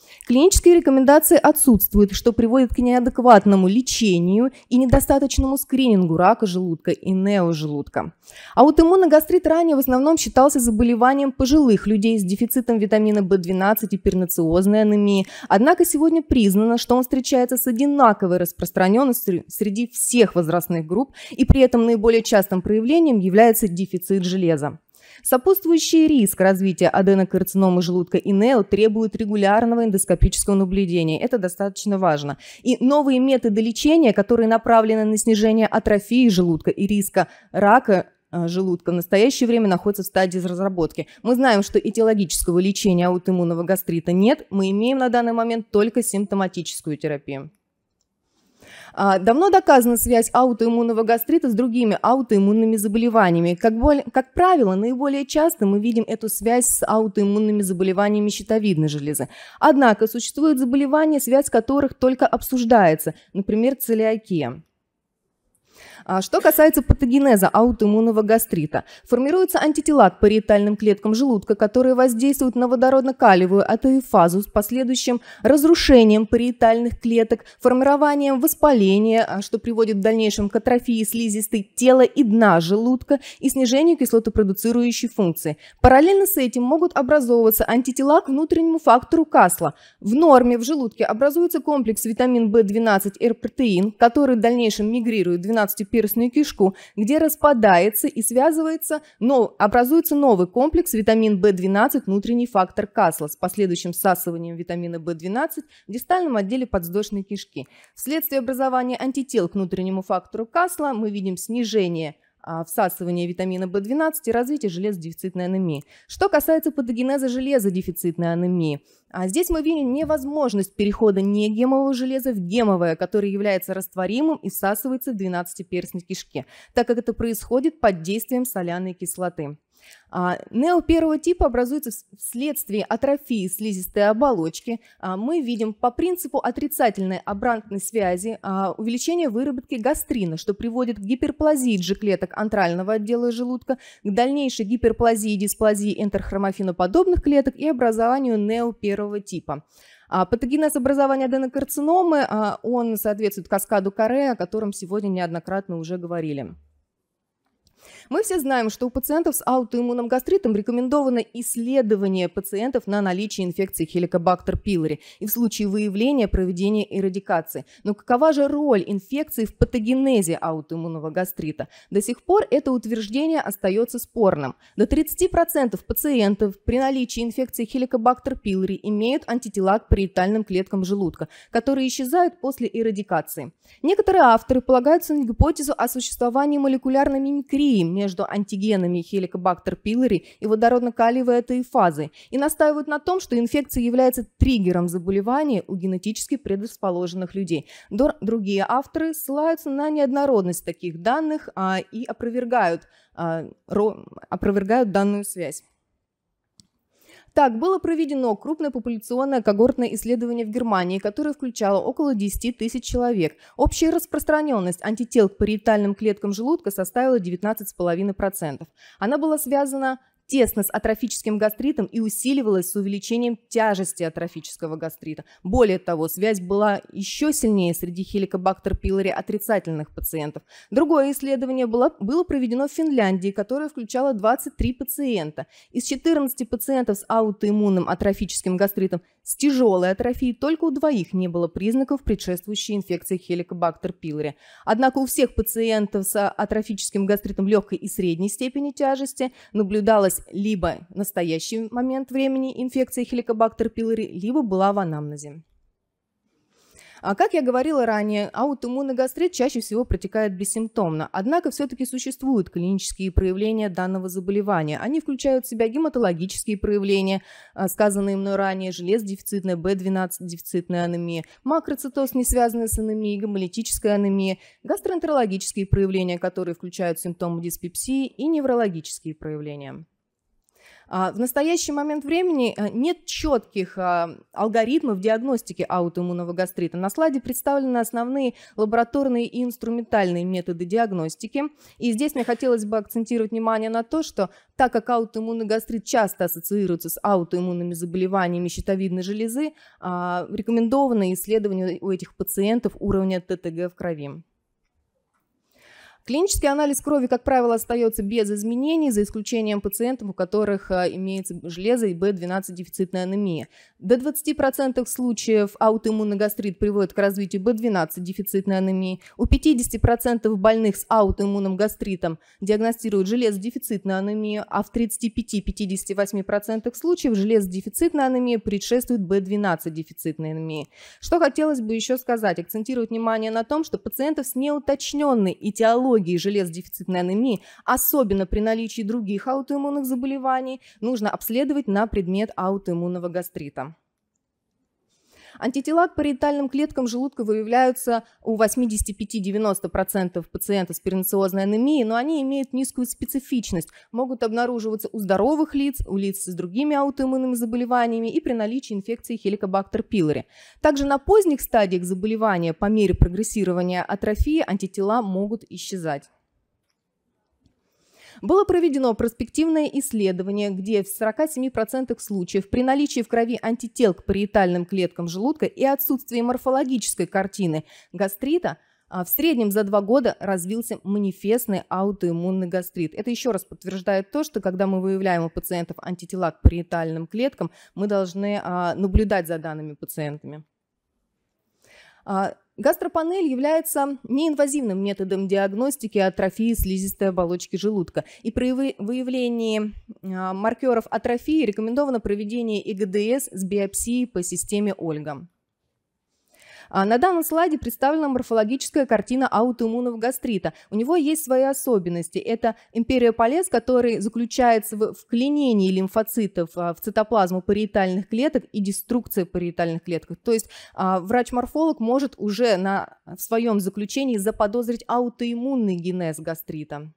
Клинические рекомендации отсутствуют, что приводит к неадекватному лечению и недостаточному скринингу рака желудка и неожелудка. Аутоиммунный гастрит ранее в основном считался заболеванием пожилых людей с дефицитом витамина бэ двенадцать и пернициозной анемией, однако сегодня признано, что он встречается с одинаковой распространенностью среди всех возрастных групп, и при этом наиболее частым проявлением является дефицит железа. Сопутствующий риск развития аденокарциномы желудка и нео требует регулярного эндоскопического наблюдения. Это достаточно важно. И новые методы лечения, которые направлены на снижение атрофии желудка и риска рака желудка, в настоящее время находятся в стадии разработки. Мы знаем, что этиологического лечения аутоиммунного гастрита нет. Мы имеем на данный момент только симптоматическую терапию. Давно доказана связь аутоиммунного гастрита с другими аутоиммунными заболеваниями. Как, более, как правило, наиболее часто мы видим эту связь с аутоиммунными заболеваниями щитовидной железы. Однако существуют заболевания, связь которых только обсуждается, например, целиакия. Что касается патогенеза аутоиммунного гастрита, формируются антитела к париетальным клеткам желудка, которые воздействуют на водородно-калиевую атеофазу с последующим разрушением париетальных клеток, формированием воспаления, что приводит в дальнейшем к атрофии слизистой тела и дна желудка и снижению кислотопродуцирующей функции. Параллельно с этим могут образовываться антитела к внутреннему фактору Касла. В норме в желудке образуется комплекс витамин бэ двенадцать Р-протеин, который в дальнейшем мигрирует в двенадцатиперстную кишку, где распадается и связывается, но образуется новый комплекс витамин бэ двенадцать внутренний фактор Касла с последующим всасыванием витамина бэ двенадцать в дистальном отделе подвздошной кишки. Вследствие образования антител к внутреннему фактору Касла мы видим снижение всасывания витамина бэ двенадцать и развитие железодефицитной анемии. Что касается патогенеза железодефицитной анемии, а здесь мы видим невозможность перехода негемового железа в гемовое, которое является растворимым и всасывается в двенадцатиперстной кишке, так как это происходит под действием соляной кислоты. Нео первого типа образуется вследствие атрофии слизистой оболочки. Мы видим по принципу отрицательной обратной связи увеличение выработки гастрина, что приводит к гиперплазии G-клеток антрального отдела желудка, к дальнейшей гиперплазии и дисплазии энтерохромофиноподобных клеток и образованию нео первого типа. Патогенез образования аденокарциномы, он соответствует каскаду Корре, о котором сегодня неоднократно уже говорили. Мы все знаем, что у пациентов с аутоиммунным гастритом рекомендовано исследование пациентов на наличие инфекции Helicobacter pylori и в случае выявления проведения эрадикации. Но какова же роль инфекции в патогенезе аутоиммунного гастрита? До сих пор это утверждение остается спорным. До тридцати процентов пациентов при наличии инфекции Helicobacter pylori имеют антитела к париетальным клеткам желудка, которые исчезают после эрадикации. Некоторые авторы полагаются на гипотезу о существовании молекулярной мимикрии между антигенами Helicobacter pylori и водородно-калиевой атеофазой и настаивают на том, что инфекция является триггером заболевания у генетически предрасположенных людей. Другие авторы ссылаются на неоднородность таких данных а, и опровергают, а, ро, опровергают данную связь. Так, было проведено крупное популяционное когортное исследование в Германии, которое включало около десяти тысяч человек. Общая распространенность антител к париетальным клеткам желудка составила девятнадцать целых пять десятых процента. Она была связана тесно с атрофическим гастритом и усиливалась с увеличением тяжести атрофического гастрита. Более того, связь была еще сильнее среди Helicobacter pylori отрицательных пациентов. Другое исследование было, было проведено в Финляндии, которое включало двадцать три пациента. Из четырнадцати пациентов с аутоиммунным атрофическим гастритом с тяжелой атрофией только у двоих не было признаков предшествующей инфекции Helicobacter pylori. Однако у всех пациентов с атрофическим гастритом легкой и средней степени тяжести наблюдалось либо в настоящий момент времени инфекция Helicobacter pylori, либо была в анамнезе. А как я говорила ранее, аутоиммунный гастрит чаще всего протекает бессимптомно, однако все-таки существуют клинические проявления данного заболевания. Они включают в себя гематологические проявления, сказанные мной ранее, железодефицитная, бэ двенадцать дефицитная анемия, макроцитоз, не связанный с анемией, гемолитическая анемия, гастроэнтерологические проявления, которые включают симптомы диспепсии, и неврологические проявления. В настоящий момент времени нет четких алгоритмов диагностики аутоиммунного гастрита. На слайде представлены основные лабораторные и инструментальные методы диагностики. И здесь мне хотелось бы акцентировать внимание на то, что так как аутоиммунный гастрит часто ассоциируется с аутоиммунными заболеваниями щитовидной железы, рекомендовано исследование у этих пациентов уровня тэ тэ гэ в крови. Клинический анализ крови, как правило, остается без изменений, за исключением пациентов, у которых имеется железо и бэ двенадцать дефицитная анемия. До двадцати процентов случаев аутоиммунный гастрит приводит к развитию бэ двенадцать дефицитной анемии. У пятидесяти процентов больных с аутоиммунным гастритом диагностируют железодефицитную анемию, а в тридцати пяти — пятидесяти восьми процентах случаев железодефицитная анемия предшествует бэ двенадцать дефицитной анемии. Что хотелось бы еще сказать, акцентировать внимание на том, что пациентов с неуточненной этиологией железодефицитной анемии, особенно при наличии других аутоиммунных заболеваний, нужно обследовать на предмет аутоиммунного гастрита. Антитела к париетальным клеткам желудка выявляются у восьмидесяти пяти — девяноста процентов пациентов с перенциозной анемией, но они имеют низкую специфичность, могут обнаруживаться у здоровых лиц, у лиц с другими аутоиммунными заболеваниями и при наличии инфекции Helicobacter pylori. Также на поздних стадиях заболевания по мере прогрессирования атрофии антитела могут исчезать. Было проведено проспективное исследование, где в сорока семи процентах случаев при наличии в крови антител к париетальным клеткам желудка и отсутствии морфологической картины гастрита в среднем за два года развился манифестный аутоиммунный гастрит. Это еще раз подтверждает то, что когда мы выявляем у пациентов антитела к париетальным клеткам, мы должны наблюдать за данными пациентами. Гастропанель является неинвазивным методом диагностики атрофии слизистой оболочки желудка. И при выявлении маркеров атрофии рекомендовано проведение и гэ дэ эс с биопсией по системе Ольга. На данном слайде представлена морфологическая картина аутоиммунного гастрита. У него есть свои особенности. Это эмпериополез, который заключается в вклинении лимфоцитов в цитоплазму париетальных клеток и деструкция париетальных клеток. То есть врач-морфолог может уже на, в своем заключении заподозрить аутоиммунный генез гастрита.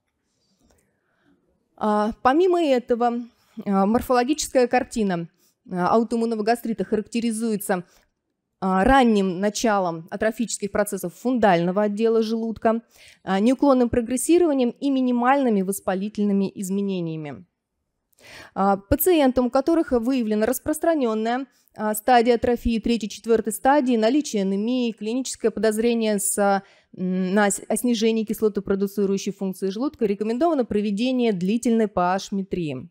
Помимо этого, морфологическая картина аутоиммунного гастрита характеризуется ранним началом атрофических процессов фундального отдела желудка, неуклонным прогрессированием и минимальными воспалительными изменениями. Пациентам, у которых выявлена распространенная стадия атрофии третьей-четвёртой стадии, наличие анемии, клиническое подозрение с, на о снижении кислотопродуцирующей функции желудка, рекомендовано проведение длительной pH-метрии.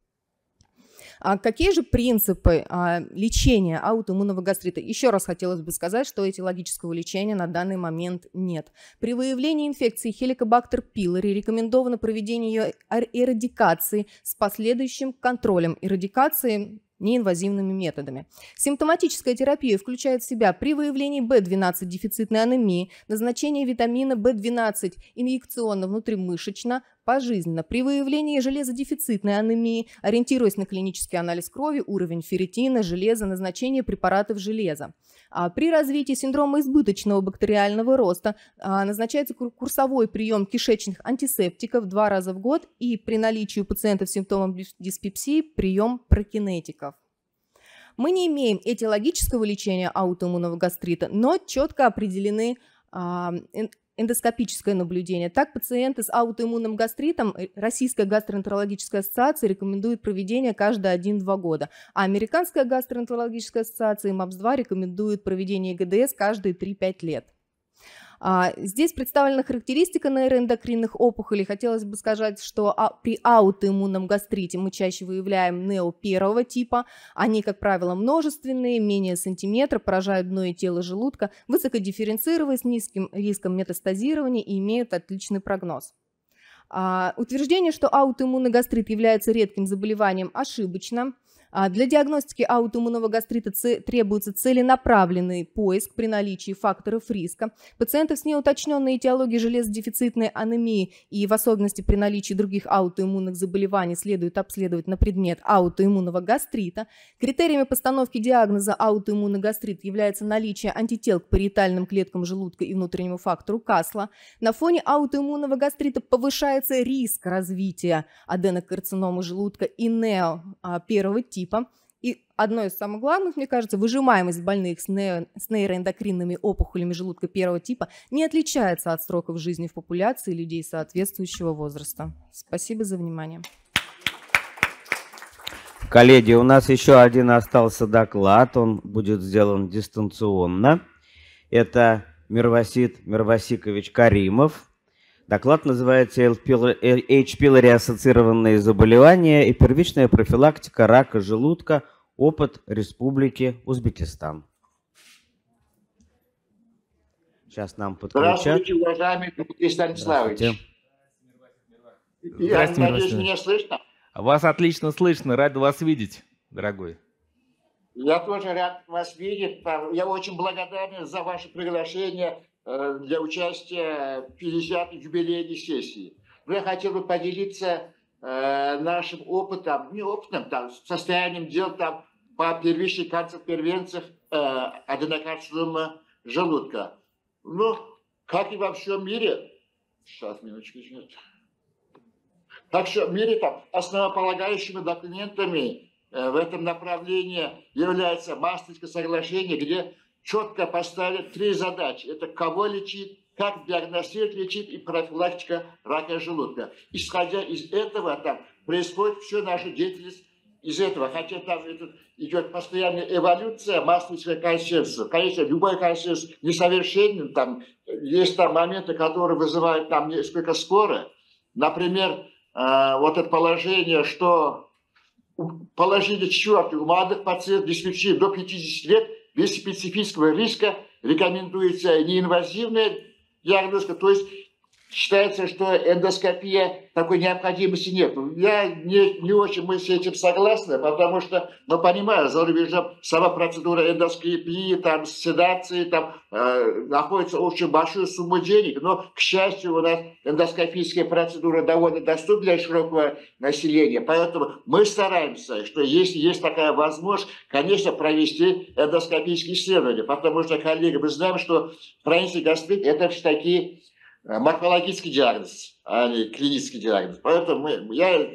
А какие же принципы а, лечения аутоиммунного гастрита? Еще раз хотелось бы сказать, что этиологического лечения на данный момент нет. При выявлении инфекции Helicobacter pylori рекомендовано проведение ее эрадикации с последующим контролем эрадикации неинвазивными методами. Симптоматическая терапия включает в себя при выявлении бэ двенадцать дефицитной анемии назначение витамина бэ двенадцать инъекционно внутримышечно пожизненно. При выявлении железодефицитной анемии, ориентируясь на клинический анализ крови, уровень ферритина, железа, назначение препаратов железа. А при развитии синдрома избыточного бактериального роста а, назначается курсовой прием кишечных антисептиков два раза в год и при наличии у пациентов с симптомом диспепсии прием прокинетиков. Мы не имеем этиологического лечения аутоиммунного гастрита, но четко определены а, эндоскопическое наблюдение. Так, пациенты с аутоиммунным гастритом Российская гастроэнтерологическая ассоциация рекомендует проведение каждые один-два года, а Американская гастроэнтерологическая ассоциация эм эй пэ эс два рекомендует проведение гэ дэ эс каждые три-пять лет. Здесь представлена характеристика нейроэндокринных опухолей. Хотелось бы сказать, что при аутоиммунном гастрите мы чаще выявляем нео первого типа. Они, как правило, множественные, менее сантиметра, поражают дно и тело желудка, высокодифференцированы, с низким риском метастазирования и имеют отличный прогноз. А, утверждение, что аутоиммунный гастрит является редким заболеванием, ошибочно. Для диагностики аутоиммунного гастрита требуется целенаправленный поиск при наличии факторов риска. Пациентов с неуточненной этиологией железодефицитной анемии и в особенности при наличии других аутоиммунных заболеваний следует обследовать на предмет аутоиммунного гастрита. Критериями постановки диагноза аутоиммунный гастрит является наличие антител к париетальным клеткам желудка и внутреннему фактору Касла. На фоне аутоиммунного гастрита повышается риск развития аденокарциномы желудка и нео первого типа. И одно из самых главных, мне кажется, выжимаемость больных с, нео, с нейроэндокринными опухолями желудка первого типа не отличается от сроков жизни в популяции людей соответствующего возраста. Спасибо за внимание. Коллеги, у нас еще один остался доклад, он будет сделан дистанционно. Это Мирвасит Мирвасикович Каримов. Доклад называется H-пилори-ассоциированные заболевания и первичная профилактика рака желудка. Опыт Республики Узбекистан. Сейчас нам подключат. Здравствуйте, уважаемый Дмитрий Станиславович. Я надеюсь, меня слышно? Вас отлично слышно, рад вас видеть, дорогой. Я тоже рад вас видеть. Я очень благодарен за ваше приглашение для участия в пятидесятой юбилейной сессии. Но я хотел бы поделиться э, нашим опытом, не опытом, там, состоянием дел там, по первичной канцерпервенциях э, аденокарциномы желудка. Ну, как и во всем мире, сейчас, минуточку, извините. Как в всем мире, там, основополагающими документами э, в этом направлении является Мастрихтское соглашение, где четко поставили три задачи. Это кого лечить, как диагностировать, лечить и профилактика рака желудка. Исходя из этого, там происходит всю наша деятельность из этого. Хотя там это, идет постоянная эволюция Мастрихтского консенсуса. Конечно, любой консенсус несовершенен. Там есть там моменты, которые вызывают там несколько споры. Например, э, вот это положение, что положение четвертое у молодых пациентов дисфекции до пятидесяти лет без специфического риска рекомендуется неинвазивная диагностика, то есть считается, что эндоскопия такой необходимости нет. Я не, не очень мы с этим согласны, потому что, мы понимаем, за рубежом сама процедура эндоскопии, там, седации, там, э, находится очень большую сумму денег, но, к счастью, у нас эндоскопическая процедура довольно доступна для широкого населения, поэтому мы стараемся, что если есть такая возможность, конечно, провести эндоскопические исследования, потому что, коллеги, мы знаем, что хронический гастрит – это все такие морфологический диагноз, а не клинический диагноз. Поэтому мы, я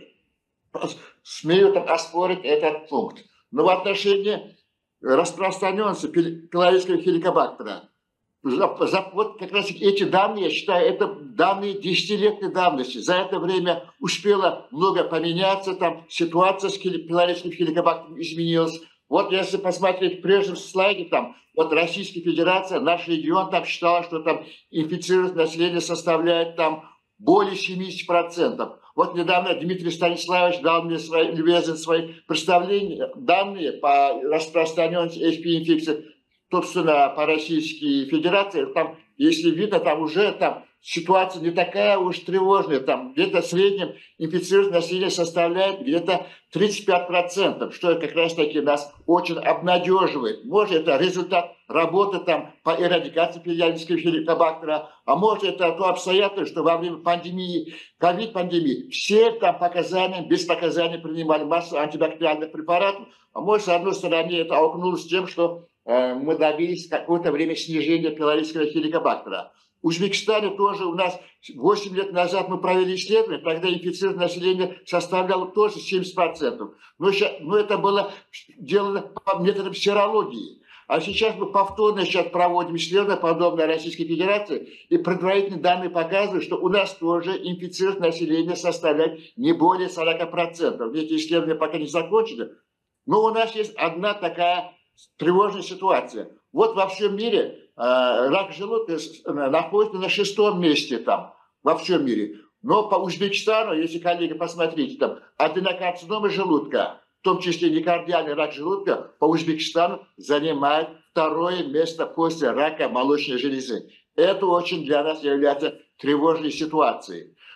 смею там оспорить этот пункт. Но в отношении распространенности пилорического хеликобактера, вот как раз эти данные, я считаю, это данные десятилетней давности. За это время успело много поменяться, там ситуация с пилорическим хеликобактером изменилась. Вот если посмотреть в прежнем слайде, там, вот Российская Федерация, наш регион там считала, что там инфицированность населения составляет там более семидесяти процентов. Вот недавно Дмитрий Станиславович дал мне свои, любезно свои представления, данные по распространенности эйч пи инфекции, собственно, по Российской Федерации. Там, если видно, там уже там ситуация не такая уж тревожная. Там где-то в среднем инфицированность населения составляет где-то тридцать пять процентов, что как раз таки нас очень обнадеживает. Может, это результат работы там, по эрадикации пилорического хеликобактера, а может, это то обстоятельство, что во время пандемии, ковид-пандемии, все там показания, без показаний принимали массу антибактериальных препаратов. А может, с одной стороны, это окнулось тем, что э, мы добились какое-то время снижения пилорического хеликобактера. В Узбекистане тоже у нас восемь лет назад мы провели исследование, тогда инфицированное население составляло тоже семьдесят процентов. Но, сейчас, но это было сделано по методам серологии. А сейчас мы повторно сейчас проводим исследования, подобное Российской Федерации, и предварительные данные показывают, что у нас тоже инфицированное население составляет не более сорока процентов. Эти исследования пока не закончены. Но у нас есть одна такая тревожная ситуация. Вот во всем мире рак желудка находится на шестом месте там, во всем мире. Но по Узбекистану, если, коллеги, посмотрите, там аденокарцинома желудка, в том числе некардиальный рак желудка, по Узбекистану занимает второе место после рака молочной железы. Это очень для нас является тревожной ситуацией.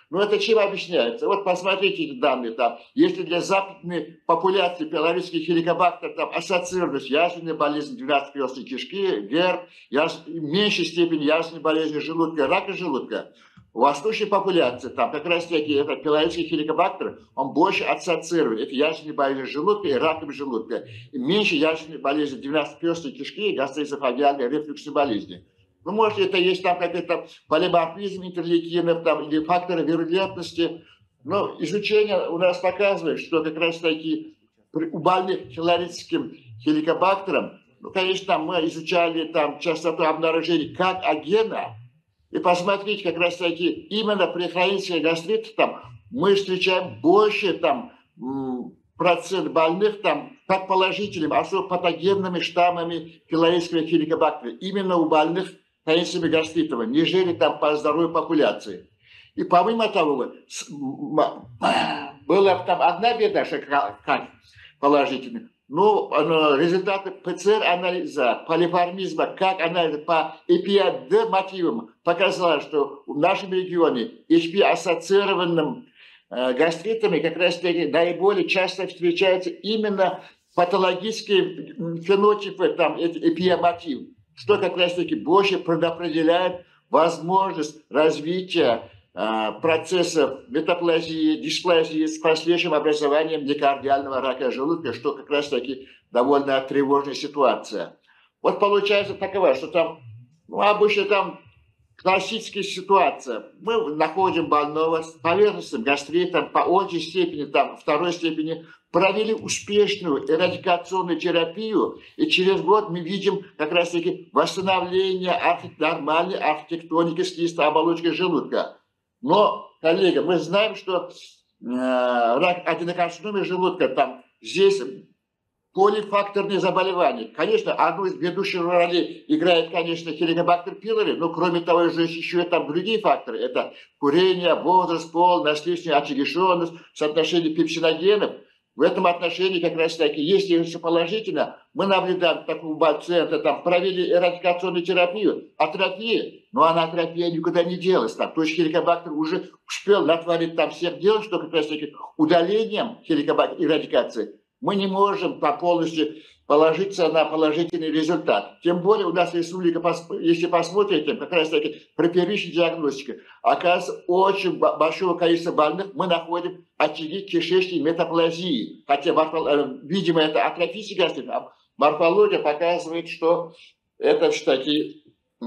Но это чем объясняется? Вот посмотрите эти данные. Там, если для западной популяции пилорических хеликобактер там, ассоциированы с язвенной болезнью двенадцатиперстной кишки, герб, яз... в меньшей степени язвенной болезнью желудка, рака желудка, в восточной популяции, там как раз таки это пилорический хеликобактер, он больше ассоциирует. Это язвенная болезнь желудка и раком желудка. И меньше язвенной болезни двенадцатиперстной кишки и гастроэзофагиальной рефлюксной болезни. Ну, может, это есть там какой-то полиморфизм интерлейкинов там, или факторы вирулентности. Но изучение у нас показывает, что как раз таки у больных пилорическим хеликобактером, ну, конечно, там мы изучали там частоту обнаружения как агена. И посмотрите, как раз таки именно при хронических гастритах там, мы встречаем больше там, процент больных там, как положительными, особо патогенными штаммами пилорического хеликобактера. Именно у больных хроническими гастритами, нежели там по здоровой популяции. И помимо того, была там одна беда, что как положительная. Но результаты ПЦР-анализа, полиморфизма, как анализ по и пи эй ди мотивам показали, что в нашем регионе эйч пи-ассоциированным э, гастритами как раз таки наиболее часто встречаются именно патологические фенотипы, там, и пи эй-мотив, что как раз таки больше предопределяет возможность развития процессов метаплазии, дисплазии с последующим образованием миокардиального рака желудка, что как раз таки довольно тревожная ситуация. Вот получается такова, что там, ну, обычно там классическая ситуация. Мы находим больного с поверхностным гастритом по очень степени, там, второй степени, провели успешную эрадикационную терапию, и через год мы видим как раз таки восстановление нормальной архитектоники слизистой оболочки желудка. Но, коллега, мы знаем, что э, рак аденокарциномы желудка, там, здесь полифакторные заболевания. Конечно, одну из ведущих ролей играет, конечно, хеликобактер пилори, но кроме того, же еще и там другие факторы. Это курение, возраст, пол, наследственная отягощенность, соотношение пепсиногенов. В этом отношении как раз таки, если все положительно, мы наблюдаем такого пациента, там, провели эрадикационную терапию, атрофия, но она атрофия никуда не делась. Там, то есть хеликобактер уже успел натворить там всех дел, что как раз таки удалением хеликобактер эрадикации мы не можем там, полностью положиться на положительный результат. Тем более у нас республика, если посмотрите, как раз таки при первичной диагностике, оказывается, очень большого количества больных мы находим очаги кишечной метаплазии. Хотя, видимо, это атрофический гастрит, а морфология показывает, что это все-таки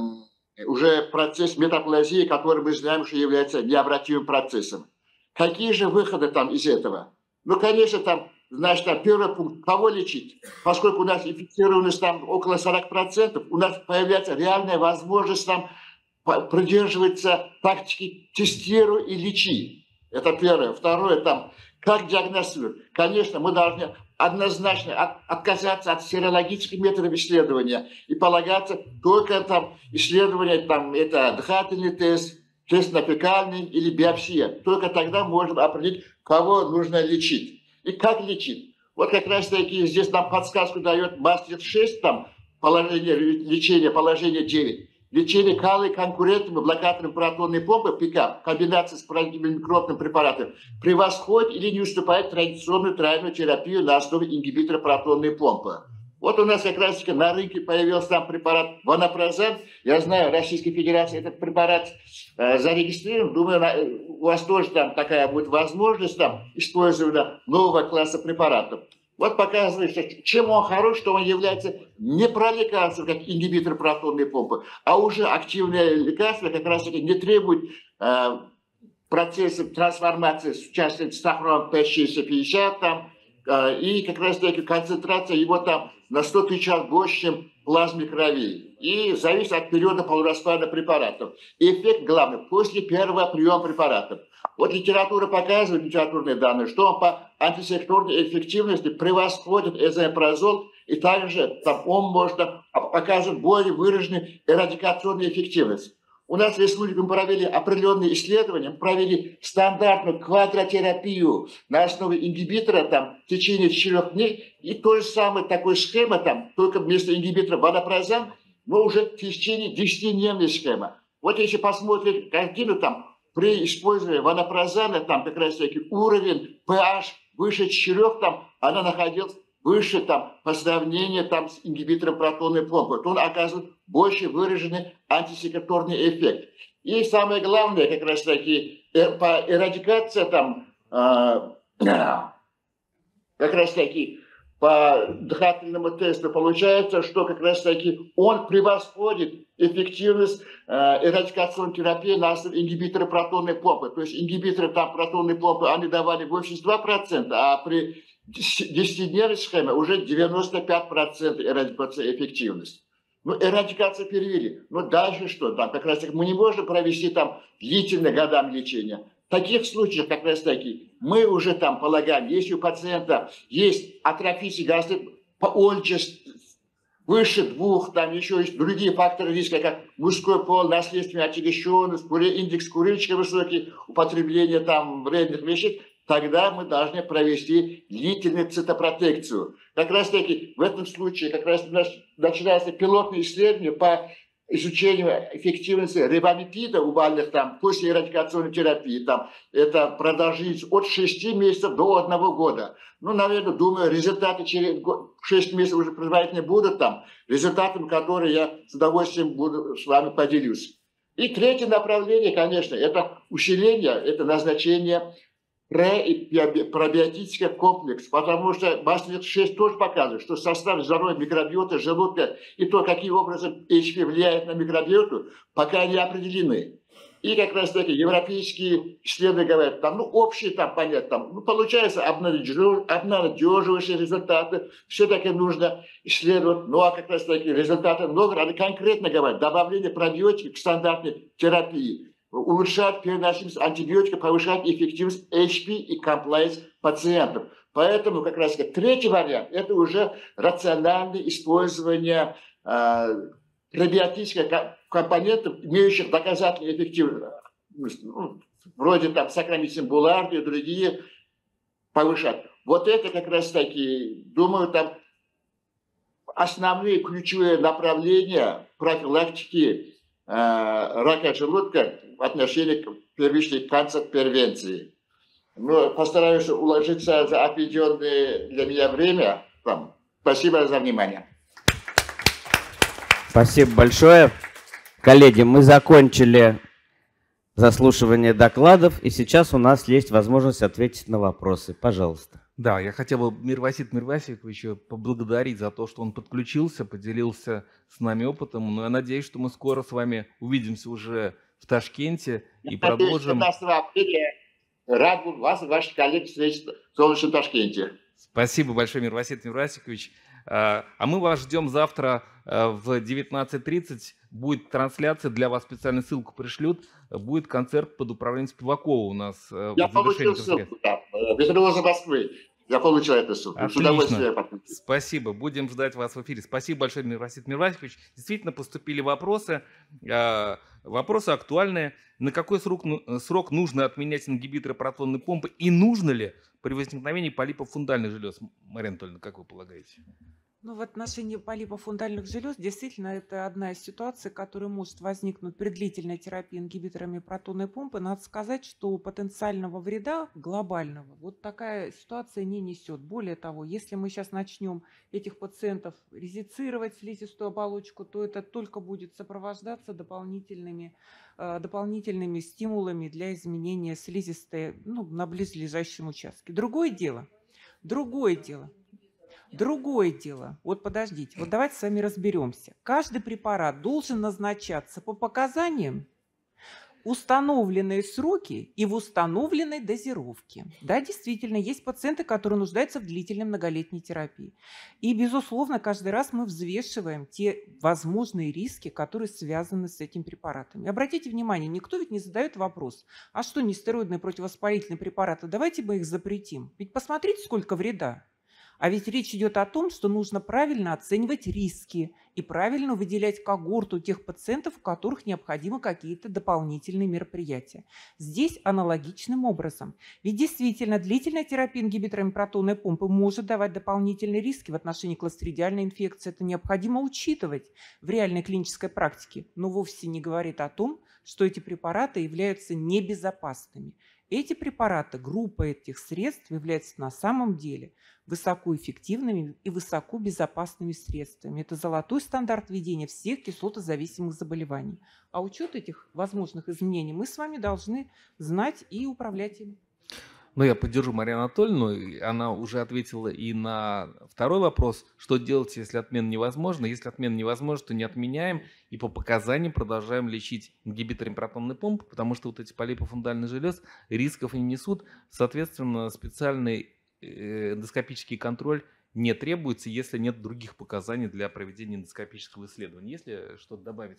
уже процесс метаплазии, который мы знаем, что является необратимым процессом. Какие же выходы там из этого? Ну, конечно, там Значит, там первый пункт, кого лечить? Поскольку у нас инфицированность там около сорока процентов, у нас появляется реальная возможность там придерживаться тактики «тестируй и лечи». Это первое. Второе, там, как диагностировать? Конечно, мы должны однозначно от, отказаться от серологических методов исследования и полагаться только там исследования, там, это дыхательный тест, тест на фекальный или биопсия. Только тогда можем определить, кого нужно лечить. И как лечить? Вот как раз таки здесь нам подсказку дает мастер шесть, там, положение лечения, положение девять. Лечение калой конкурентными блокаторами протонной помпы, ПИКАП, в комбинации с противомикробным препаратом, превосходит или не уступает традиционную тройную терапию на основе ингибитора протонной помпы. Вот у нас как раз таки на рынке появился там препарат Vonoprazan. Я знаю, в Российской Федерации этот препарат э, зарегистрирован. Думаю, на, у вас тоже там такая будет возможность там, использования нового класса препаратов. Вот показывает, что чем он хорош, что он является не про лекарство, как ингибитор протонной помпы, а уже активное лекарство как раз таки не требует э, процесса трансформации, в частности, сахаром пэ шестьсот пятьдесят там, и как раз таки концентрация его там на сто тысяч раз больше, чем в плазме крови. И зависит от периода полураспада препаратов. И эффект главный после первого приема препаратов. Вот литература показывает, литературные данные, что он по антисекторной эффективности превосходит эзомепразол, и также там, он может показывать более выраженную эрадикационную эффективность. У нас в республике мы провели определенные исследования, мы провели стандартную квадротерапию на основе ингибитора там, в течение четырех дней, и той же самой такой схемы, там, только вместо ингибитора Vonoprazan, но уже в течение десятидневной схемы. Вот если посмотреть картину, там, при использовании ванопрозана, там как раз таки уровень pH выше четырёх, там она находилась выше там, по сравнению там, с ингибитором протонной помпы. То он оказывает больше выраженный антисекреторный эффект. И самое главное, как раз таки, по эрадикации там, э, как раз таки, по дыхательному тесту получается, что как раз таки он превосходит эффективность э, эрадикационной терапии на основе ингибитора протонной помпы. То есть ингибиторы там, протонной помпы они давали восемьдесят два процента, а при десятидневной схеме уже девяносто пять процентов эрадикации эффективности. Ну, эрадикация перевели. Ну, дальше что? Там как раз таки мы не можем провести там длительные годами лечения. В таких случаях, как раз таки, мы уже там полагаем, если у пациента есть атрофический гастрит по ОЛЧ выше двух, там еще есть другие факторы риска, как мужской пол, наследственная отягощенность, индекс курильщика высокий, употребление там вредных веществ, тогда мы должны провести длительную цитопротекцию. Как раз таки в этом случае как раз начинается пилотное исследование по изучению эффективности рибамипида у больных там, после эрадикационной терапии. Там, это продолжительность от шести месяцев до одного года. Ну, наверное, думаю, результаты через шесть месяцев уже предварительно будут там, результатами, которые я с удовольствием буду с вами поделюсь. И третье направление, конечно, это усиление, это назначение пробиотический комплекс, потому что Масленица шесть тоже показывает, что состав здоровья микробиоты желудка и то, каким образом эйч пи влияет на микробиоту, пока не определены. И как раз таки европейские исследования говорят, там, ну, общие там понятно, там, ну, получается обнадеживающие результаты, все-таки нужно исследовать, ну, а как раз таки результаты много, они конкретно говорят, добавление пробиотиков к стандартной терапии, улучшать переносимость антибиотика, повышать эффективность эйч пи и комплайенс пациентов. Поэтому как раз третий вариант – это уже рациональное использование э, пробиотических компонентов, имеющих доказательную эффективность, ну, вроде там сакрамицин буларди и другие, повышать. Вот это как раз таки, думаю, там основные ключевые направления профилактики э, рака желудка в отношении к первичной канцер-превенции. Ну, постараюсь уложиться за отведенное для меня время. Там. Спасибо за внимание. Спасибо большое. Коллеги, мы закончили заслушивание докладов, и сейчас у нас есть возможность ответить на вопросы. Пожалуйста. Да, я хотел бы Мирвасита Мирвасиковича поблагодарить за то, что он подключился, поделился с нами опытом. Но я надеюсь, что мы скоро с вами увидимся уже в Ташкенте и я продолжим. пятнадцатого апреля рад буду вас и ваших коллег встретить в солнечном Ташкенте. Спасибо большое, Мирвасит Мирвасикович. А мы вас ждем завтра в девятнадцать тридцать. Будет трансляция, для вас специальную ссылку пришлют. Будет концерт под управлением Спивакова у нас. Я получил ссылку, да. Без из Москвы. Я получил эту ссылку. С удовольствием. Спасибо. Будем ждать вас в эфире. Спасибо большое, Мирвасит Мирвасикович. Действительно поступили вопросы. Вопросы актуальные. На какой срок, срок нужно отменять ингибиторы протонной помпы? И нужно ли при возникновении полипов фундальных желез? Мария Анатольевна, как вы полагаете? Ну, в отношении полипов фундальных желез действительно это одна из ситуаций, которая может возникнуть при длительной терапии ингибиторами протонной помпы. Надо сказать, что потенциального вреда глобального вот такая ситуация не несет. Более того, если мы сейчас начнем этих пациентов резицировать слизистую оболочку, то это только будет сопровождаться дополнительными, э, дополнительными стимулами для изменения слизистой, ну, на близлежащем участке. Другое дело, другое дело. Другое дело, вот подождите, вот давайте с вами разберемся. Каждый препарат должен назначаться по показаниям установленные сроки и в установленной дозировке. Да, действительно, есть пациенты, которые нуждаются в длительной многолетней терапии. И, безусловно, каждый раз мы взвешиваем те возможные риски, которые связаны с этим препаратом. И обратите внимание, никто ведь не задает вопрос, а что нестероидные противовоспалительные препараты, давайте мы их запретим. Ведь посмотрите, сколько вреда. А ведь речь идет о том, что нужно правильно оценивать риски и правильно выделять когорту тех пациентов, у которых необходимы какие-то дополнительные мероприятия. Здесь аналогичным образом. Ведь действительно длительная терапия ингибиторами протонной помпы может давать дополнительные риски в отношении кластридиальной инфекции. Это необходимо учитывать в реальной клинической практике, но вовсе не говорит о том, что эти препараты являются небезопасными. Эти препараты, группа этих средств является на самом деле высокоэффективными и высокобезопасными средствами. Это золотой стандарт ведения всех кислотозависимых заболеваний. А учет этих возможных изменений мы с вами должны знать и управлять ими. Но я поддержу Марию Анатольевну, она уже ответила и на второй вопрос, что делать, если отмена невозможна. Если отмена невозможна, то не отменяем и по показаниям продолжаем лечить ингибиторами протонной помпы, потому что вот эти полипы фундальных желез рисков не несут, соответственно, специальный эндоскопический контроль не требуется, если нет других показаний для проведения эндоскопического исследования. Если что-то добавить?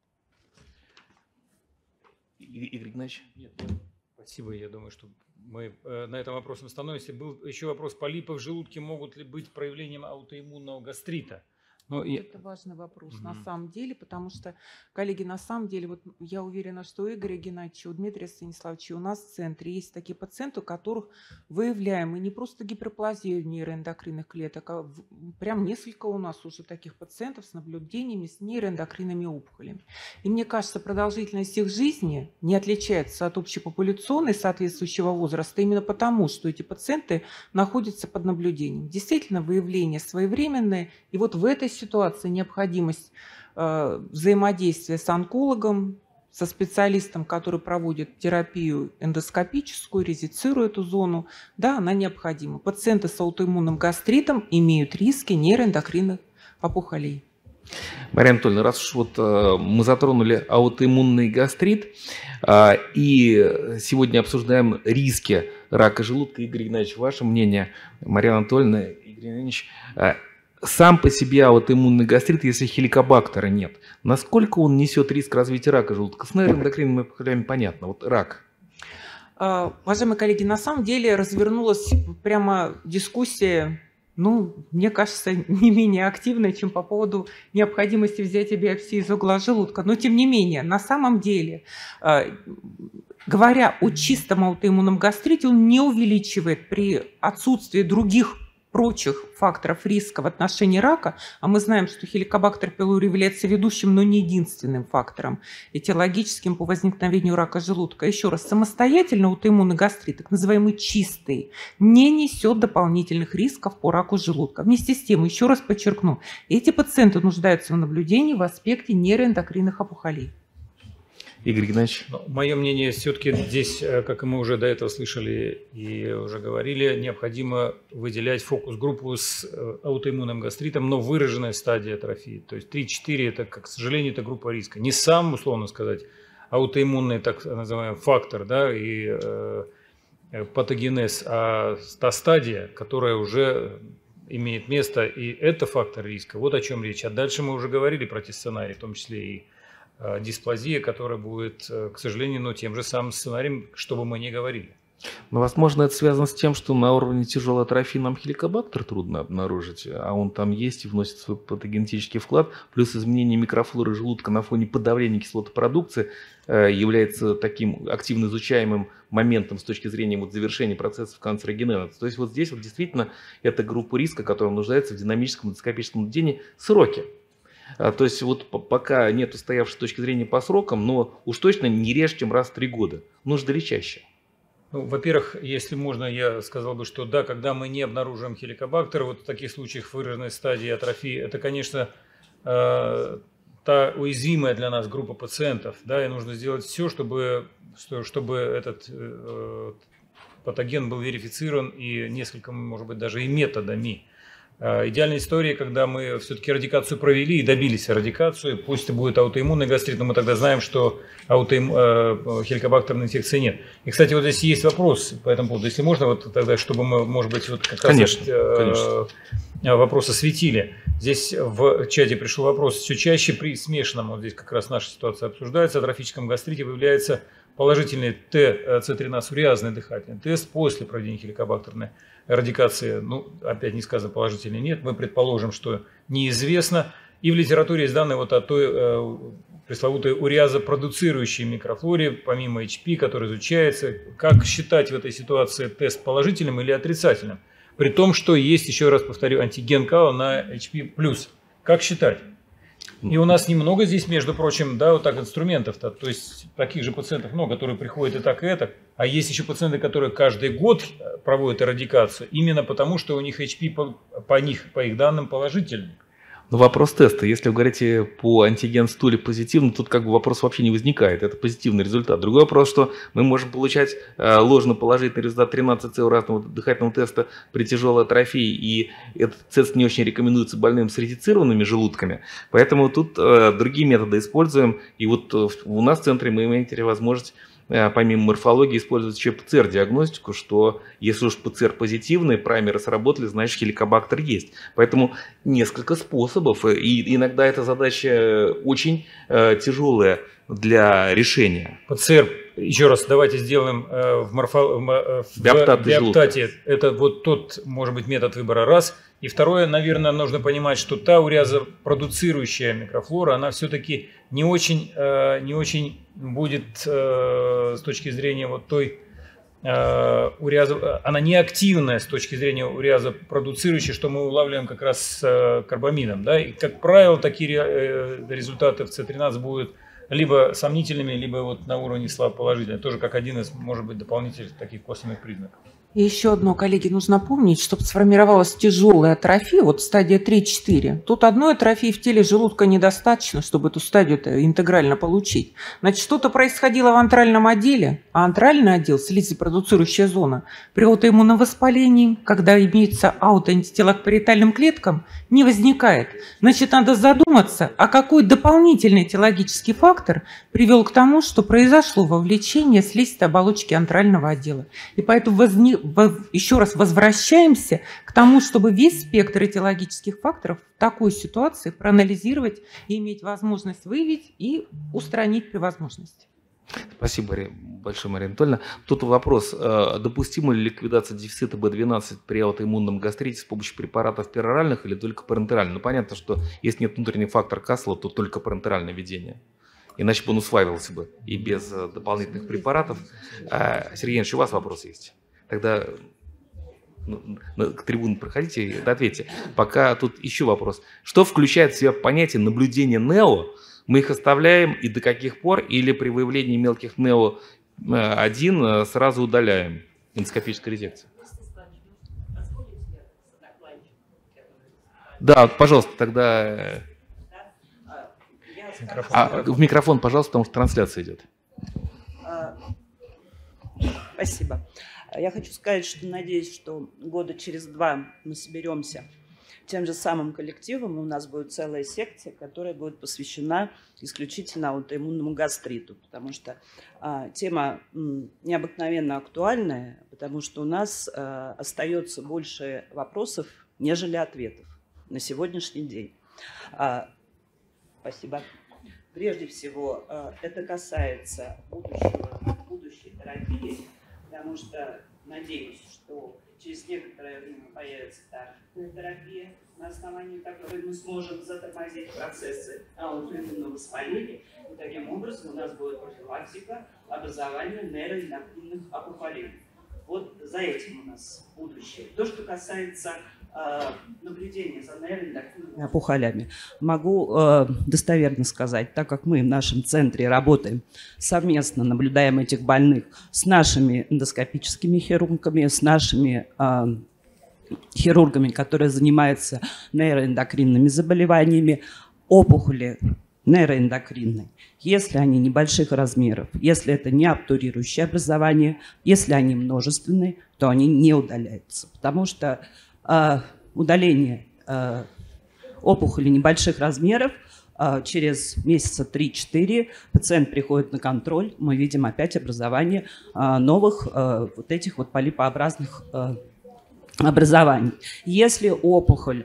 Игорь Игнатьевич? Нет, спасибо, я думаю, что мы э, на этом вопросе остановимся. Был еще вопрос, полипы в желудке могут ли быть проявлением аутоиммунного гастрита? Но это я... важный вопрос угу. на самом деле, потому что, коллеги, на самом деле, вот я уверена, что у Игоря Геннадьевича, у Дмитрия Станиславовича, у нас в центре есть такие пациенты, у которых выявляем и не просто гиперплазию нейроэндокринных клеток, а прям несколько у нас уже таких пациентов с наблюдениями с нейроэндокринными опухолями. И мне кажется, продолжительность их жизни не отличается от общепопуляционной соответствующего возраста именно потому, что эти пациенты находятся под наблюдением. Действительно, выявление своевременное, и вот в этой ситуации необходимость э, взаимодействия с онкологом, со специалистом, который проводит терапию эндоскопическую, резицирует эту зону, да, она необходима. Пациенты с аутоиммунным гастритом имеют риски нейроэндокринных опухолей. Мария Анатольевна, раз уж вот э, мы затронули аутоиммунный гастрит э, и сегодня обсуждаем риски рака желудка, Игорь Игнатьевич, ваше мнение, Мария Анатольевна, Игорь Игнатьевич, э, сам по себе аутоиммунный гастрит, если хеликобактера нет, насколько он несет риск развития рака желудка? С нейроэндокринными опухолями понятно, вот рак. Уважаемые коллеги, на самом деле развернулась прямо дискуссия, ну, мне кажется, не менее активная, чем по поводу необходимости взятия биопсии из угла желудка. Но тем не менее, на самом деле, говоря о чистом аутоиммунном гастрите, он не увеличивает при отсутствии других прочих факторов риска в отношении рака, а мы знаем, что хеликобактер пилори является ведущим, но не единственным фактором этиологическим по возникновению рака желудка. Еще раз, самостоятельно аутоиммунный гастрит, так называемый чистый, не несет дополнительных рисков по раку желудка. Вместе с тем, еще раз подчеркну, эти пациенты нуждаются в наблюдении в аспекте нейроэндокринных опухолей. Игорь Игнатьевич. Мое мнение, все-таки здесь, как мы уже до этого слышали и уже говорили, необходимо выделять фокус-группу с аутоиммунным гастритом, но выраженная стадия атрофии. То есть три-четыре, это, к сожалению, это группа риска. Не сам, условно сказать, аутоиммунный, так называемый, фактор, да, и э, патогенез, а та стадия, которая уже имеет место, и это фактор риска. Вот о чем речь. А дальше мы уже говорили про те сценарии, в том числе и дисплазия, которая будет, к сожалению, ну, тем же самым сценарием, что бы мы ни говорили. Но, возможно, это связано с тем, что на уровне тяжелой атрофии нам хеликобактер трудно обнаружить, а он там есть и вносит свой патогенетический вклад, плюс изменение микрофлоры желудка на фоне подавления кислотопродукции является таким активно изучаемым моментом с точки зрения вот завершения процессов канцерогенеза. То есть вот здесь вот действительно это группа риска, которая нуждается в динамическом эндоскопическом наблюдении сроки. То есть вот пока нет устоявшей точки зрения по срокам, но уж точно не реже, чем раз в три года. Нужно ли чаще? Ну, во-первых, если можно, я сказал бы, что да, когда мы не обнаруживаем хеликобактер, вот в таких случаях выраженной стадии атрофии, это, конечно, э, та уязвимая для нас группа пациентов, да, и нужно сделать все, чтобы, чтобы этот э, патоген был верифицирован и несколько, может быть, даже и методами. Идеальная история, когда мы все-таки радикацию провели и добились радикацию, пусть это будет аутоиммунный гастрит, но мы тогда знаем, что аутоим... э, хеликобактерной инфекции нет. И, кстати, вот здесь есть вопрос по этому поводу. Если можно, вот тогда, чтобы мы, может быть, вот как конечно, раз э, конечно. вопрос осветили. Здесь в чате пришел вопрос. Все чаще при смешанном, вот здесь как раз наша ситуация обсуждается, атрофическом гастрите выявляется положительный Т С тринадцать уреазный дыхательный тест после проведения хеликобактерной радикации, ну, опять не сказано положительный нет, мы предположим, что неизвестно. И в литературе есть данные вот о той э, пресловутой уреазопродуцирующей микрофлоре, помимо эйч пи, который изучается. Как считать в этой ситуации тест положительным или отрицательным? При том, что есть, еще раз повторю, антиген КАО на эйч пи плюс. Как считать? И у нас немного здесь, между прочим, да, вот так инструментов-то, то есть таких же пациентов много, которые приходят и так, и это. А есть еще пациенты, которые каждый год проводят эрадикацию, именно потому, что у них эйч пи по, по них, по их данным, положительный. Но вопрос теста. Если вы говорите по антиген-стуле позитивно, тут как бы вопрос вообще не возникает. Это позитивный результат. Другой вопрос, что мы можем получать э, ложно-положительный результат тринадцать цэ у разного дыхательного теста при тяжелой атрофии, и этот тест не очень рекомендуется больным с ретицированными желудками. Поэтому тут э, другие методы используем. И вот э, у нас в центре мы имеем теперь возможность помимо морфологии использовать еще пэ цэ эр-диагностику, что если уж пэ цэ эр позитивный, праймеры сработали, значит хеликобактер есть. Поэтому несколько способов, и иногда эта задача очень э, тяжелая для решения. пэ цэ эр, еще раз, давайте сделаем э, в, морфо, в, в биоптат биоптате, это вот тот, может быть, метод выбора раз. И второе, наверное, нужно понимать, что та уреазопродуцирующая микрофлора, она все-таки не очень, э, не очень будет э, с точки зрения вот той, э, уреазо, она не активная с точки зрения уреазопродуцирующей, что мы улавливаем как раз с э, карбамином. Да? И, как правило, такие э, результаты в цэ тринадцать будут либо сомнительными, либо вот на уровне слабоположительных. Тоже как один из, может быть, дополнительных таких косвенных признаков. И еще одно, коллеги, нужно помнить, чтобы сформировалась тяжелая атрофия, вот стадия три-четыре. Тут одной атрофии в теле желудка недостаточно, чтобы эту стадию интегрально получить. Значит, что-то происходило в антральном отделе, а антральный отдел, слизопродуцирующая зона, при аутоиммуновоспалении, когда имеется аутоантитела к париетальным клеткам, не возникает. Значит, надо задуматься, а какой дополнительный этиологический фактор привел к тому, что произошло вовлечение слизистой оболочки антрального отдела. И поэтому возник еще раз возвращаемся к тому, чтобы весь спектр этиологических факторов в такой ситуации проанализировать и иметь возможность выявить и устранить при возможности. Спасибо большое, Мария Анатольевна. Тут вопрос, допустима ли ликвидация дефицита бэ двенадцать при аутоиммунном гастрите с помощью препаратов пероральных или только парентеральных? Ну, понятно, что если нет внутреннего фактора Кассела, то только парентеральное введение. Иначе бы он усваивался бы и без дополнительных препаратов. Сергей Ильич, у вас вопрос есть? Тогда к трибуне проходите и ответьте. Пока тут еще вопрос. Что включает в себя понятие наблюдения НЕО? Мы их оставляем и до каких пор? Или при выявлении мелких НЕО один сразу удаляем? Эндоскопическая резекция. Да, пожалуйста, тогда... Микрофон. А, в микрофон, пожалуйста, потому что трансляция идет. Спасибо. Я хочу сказать, что надеюсь, что года через два мы соберемся тем же самым коллективом. У нас будет целая секция, которая будет посвящена исключительно аутоиммунному гастриту, потому что а, тема м, необыкновенно актуальная, потому что у нас а, остается больше вопросов, нежели ответов на сегодняшний день. А, спасибо. Прежде всего, а, это касается будущего, будущей терапии, потому что надеюсь, что через некоторое время появится таргетная терапия, на основании которой мы сможем затормозить процессы аутоиммунного воспаления. И таким образом у нас будет профилактика образования нейроэндокринных опухолей. Вот за этим у нас будущее. То, что касается э, наблюдения за нейроэндокринными опухолями, могу э, достоверно сказать, так как мы в нашем центре работаем совместно, наблюдаем этих больных с нашими эндоскопическими хирургами, с нашими э, хирургами, которые занимаются нейроэндокринными заболеваниями, опухоли нейроэндокринные, если они небольших размеров, если это не обтурирующее образование, если они множественные, то они не удаляются. Потому что э, удаление э, опухоли небольших размеров э, через месяца три-четыре пациент приходит на контроль, мы видим опять образование э, новых э, вот этих вот полипообразных э, образований. Если опухоль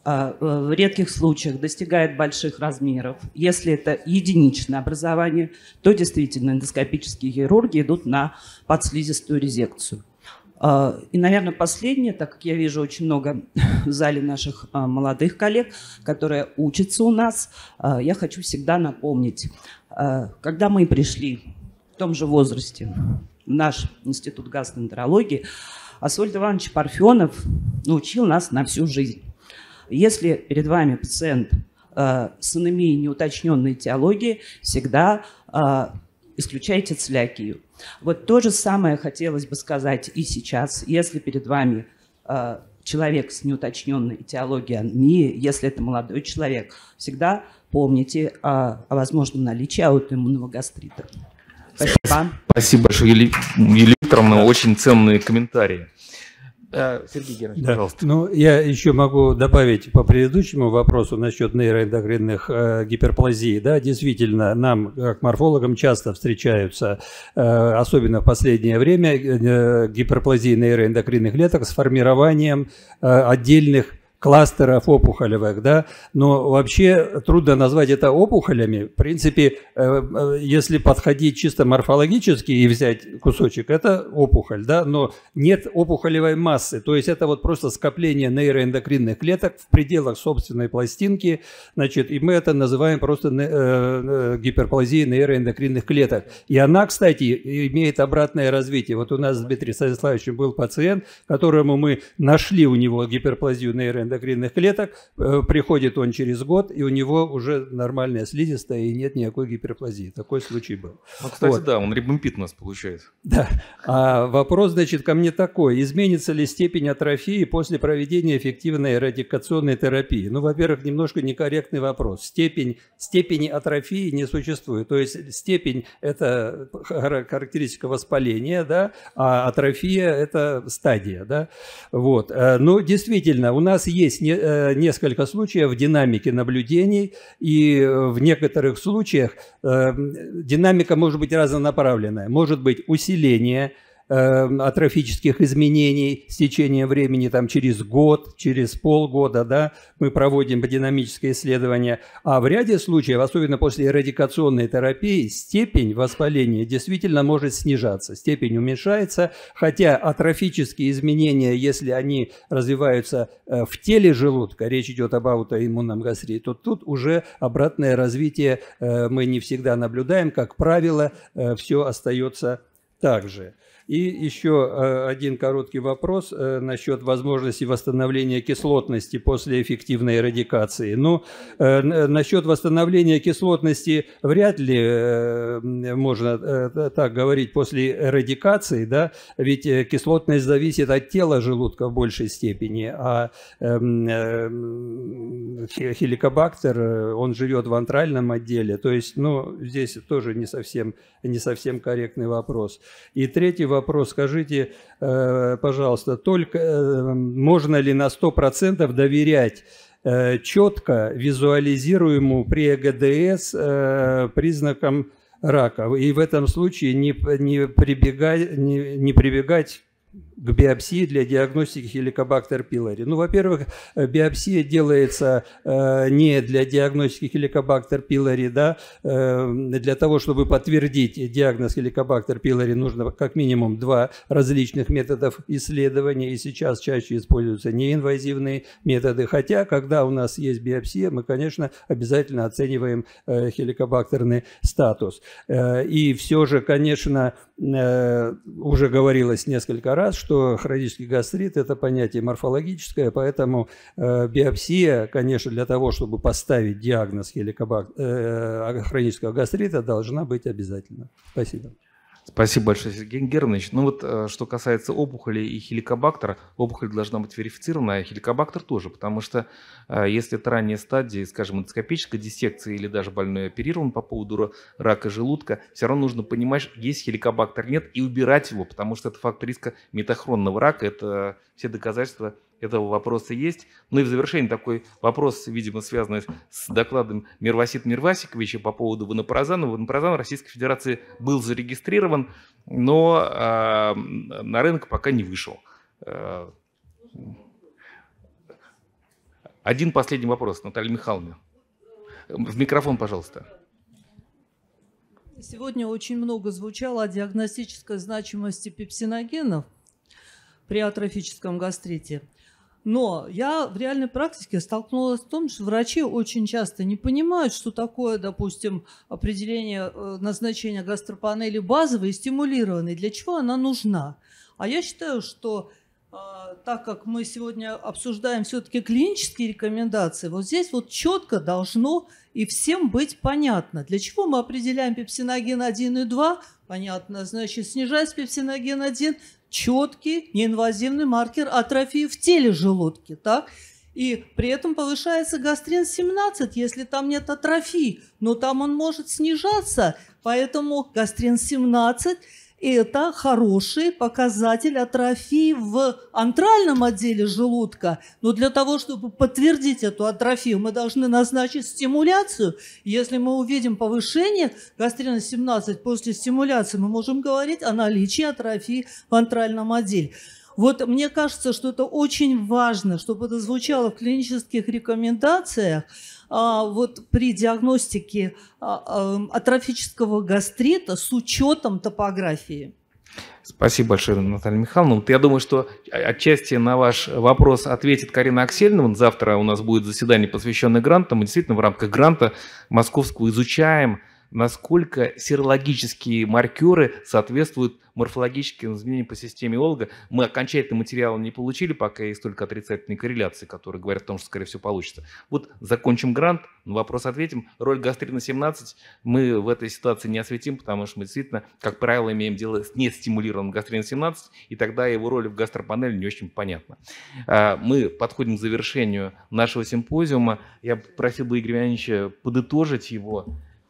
в редких случаях достигает больших размеров, если это единичное образование, то действительно эндоскопические хирурги идут на подслизистую резекцию. И, наверное, последнее, так как я вижу очень много в зале наших молодых коллег, которые учатся у нас, я хочу всегда напомнить, когда мы пришли в том же возрасте в наш институт гастроэнтерологии, Асольд Иванович Парфенов научил нас на всю жизнь. Если перед вами пациент э, с анемией неуточненной этиологии, всегда э, исключайте целиакию. Вот то же самое хотелось бы сказать и сейчас, если перед вами э, человек с неуточненной этиологией анемии, если это молодой человек, всегда помните о, о возможном наличии аутоиммунного гастрита. Спасибо. Спасибо большое, Юлия Викторовна, очень ценные комментарии. Сергей Германович, да. пожалуйста. Ну, я еще могу добавить по предыдущему вопросу насчет нейроэндокринных э, гиперплазий. Да, действительно, нам, как морфологам, часто встречаются, э, особенно в последнее время, э, гиперплазии нейроэндокринных клеток с формированием э, отдельных кластеров опухолевых, да, но вообще трудно назвать это опухолями. В принципе, если подходить чисто морфологически и взять кусочек, это опухоль, да, но нет опухолевой массы, то есть это вот просто скопление нейроэндокринных клеток в пределах собственной пластинки, значит, и мы это называем просто гиперплазией нейроэндокринных клеток. И она, кстати, имеет обратное развитие. Вот у нас с Дмитрием Станиславовичем был пациент, которому мы нашли у него гиперплазию нейроэндокринных эндокринных клеток, приходит он через год, и у него уже нормальная слизистая, и нет никакой гиперплазии. Такой случай был. Ну, кстати, вот. Да, он рибампит у нас получает. Да. А вопрос, значит, ко мне такой. Изменится ли степень атрофии после проведения эффективной эрадикационной терапии? Ну, во-первых, немножко некорректный вопрос. Степень, степени атрофии не существует. То есть степень – это характеристика воспаления, да, а атрофия – это стадия. Да? Вот. Но действительно, у нас есть Есть несколько случаев в динамике наблюдений, и в некоторых случаях динамика может быть разнонаправленная. Может быть усиление атрофических изменений с течением времени, там, через год, через полгода, да, мы проводим динамическое исследование, а в ряде случаев, особенно после эрадикационной терапии, степень воспаления действительно может снижаться, степень уменьшается, хотя атрофические изменения, если они развиваются в теле желудка, речь идет об аутоиммунном гастрите, то тут уже обратное развитие мы не всегда наблюдаем, как правило, все остается так же. И еще один короткий вопрос насчет возможности восстановления кислотности после эффективной эрадикации. Ну, насчет восстановления кислотности вряд ли можно так говорить после эрадикации, да, ведь кислотность зависит от тела желудка в большей степени, а хеликобактер, он живет в антральном отделе, то есть, ну, здесь тоже не совсем, не совсем корректный вопрос. И третий вопрос. Вопрос, скажите, пожалуйста, только можно ли на сто процентов доверять четко визуализируемому при ЭГДС признакам рака, и в этом случае не, не, прибегать, не, не прибегать к биопсии для диагностики хеликобактер пилори? Ну, во-первых, биопсия делается э, не для диагностики хеликобактер пилори, да, э, для того, чтобы подтвердить диагноз хеликобактер пилори, нужно как минимум два различных методов исследования, и сейчас чаще используются неинвазивные методы, хотя, когда у нас есть биопсия, мы, конечно, обязательно оцениваем э, хеликобактерный статус. Э, и все же, конечно, э, уже говорилось несколько раз, что хронический гастрит – это понятие морфологическое, поэтому э, биопсия, конечно, для того, чтобы поставить диагноз хеликобак... э, хронического гастрита, должна быть обязательно. Спасибо. Спасибо большое, Сергей Германович. Ну вот, что касается опухолей и хеликобактера, опухоль должна быть верифицирована, а хеликобактер тоже, потому что если это ранняя стадия, скажем, эндоскопической диссекции или даже больной оперирован по поводу рака желудка, все равно нужно понимать, есть хеликобактер, нет, и убирать его, потому что это фактор риска метахронного рака, это все доказательства этого вопроса есть. Ну и в завершении такой вопрос, видимо, связанный с докладом Мирвасита Мирвасиковича по поводу вонопаразана. Вонопаразан в Российской Федерации был зарегистрирован, но э, на рынок пока не вышел. Э, один последний вопрос, Наталья Михайловна. В микрофон, пожалуйста. Сегодня очень много звучало о диагностической значимости пепсиногенов при атрофическом гастрите. Но я в реальной практике столкнулась с тем, что врачи очень часто не понимают, что такое, допустим, определение назначения гастропанели базовой и стимулированной, для чего она нужна. А я считаю, что так как мы сегодня обсуждаем все-таки клинические рекомендации, вот здесь вот четко должно и всем быть понятно, для чего мы определяем пепсиноген один и два. Понятно, значит, снижаясь пепсиноген один, четкий неинвазивный маркер атрофии в теле желудки, так? И при этом повышается гастрин семнадцать, если там нет атрофии, но там он может снижаться, поэтому гастрин семнадцать – это хороший показатель атрофии в антральном отделе желудка. Но для того, чтобы подтвердить эту атрофию, мы должны назначить стимуляцию. Если мы увидим повышение гастрина семнадцать после стимуляции, мы можем говорить о наличии атрофии в антральном отделе. Вот мне кажется, что это очень важно, чтобы это звучало в клинических рекомендациях. А, вот при диагностике а, а, атрофического гастрита с учетом топографии. Спасибо большое, Наталья Михайловна. Вот я думаю, что отчасти на ваш вопрос ответит Карина Аксельновна. Завтра у нас будет заседание, посвященное грантам. Мы действительно в рамках гранта московского изучаем, насколько серологические маркеры соответствуют морфологическим изменениям по системе Олга. Мы окончательный материал не получили, пока есть только отрицательные корреляции, которые говорят о том, что, скорее всего, получится. Вот закончим грант, на вопрос ответим. Роль гастрина семнадцать мы в этой ситуации не осветим, потому что мы действительно, как правило, имеем дело с нестимулированным гастрином семнадцать, и тогда его роль в гастропанели не очень понятна. Мы подходим к завершению нашего симпозиума. Я просил бы Игоря Ивановича подытожить его.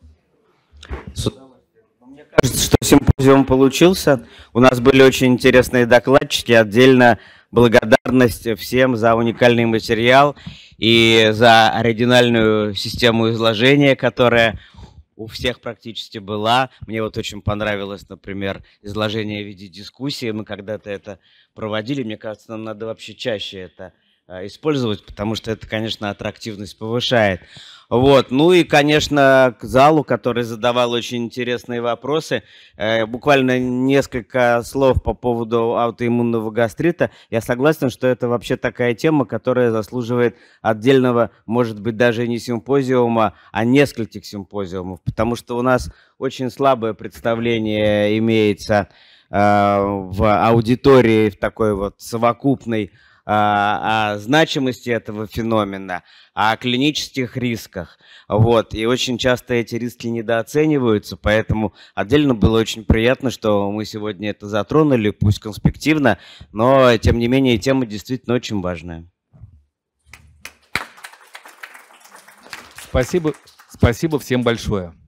Мне кажется, что симпозиум получился. У нас были очень интересные докладчики. Отдельно благодарность всем за уникальный материал и за оригинальную систему изложения, которая у всех практически была. Мне вот очень понравилось, например, изложение в виде дискуссии. Мы когда-то это проводили. Мне кажется, нам надо вообще чаще это использовать, потому что это, конечно, аттрактивность повышает. Вот. Ну и, конечно, к залу, который задавал очень интересные вопросы. Э, буквально несколько слов по поводу аутоиммунного гастрита. Я согласен, что это вообще такая тема, которая заслуживает отдельного, может быть, даже не симпозиума, а нескольких симпозиумов, потому что у нас очень слабое представление имеется э, в аудитории, в такой вот совокупной, о значимости этого феномена, о клинических рисках. Вот. И очень часто эти риски недооцениваются, поэтому отдельно было очень приятно, что мы сегодня это затронули, пусть конспективно, но тем не менее тема действительно очень важная. Спасибо, спасибо всем большое.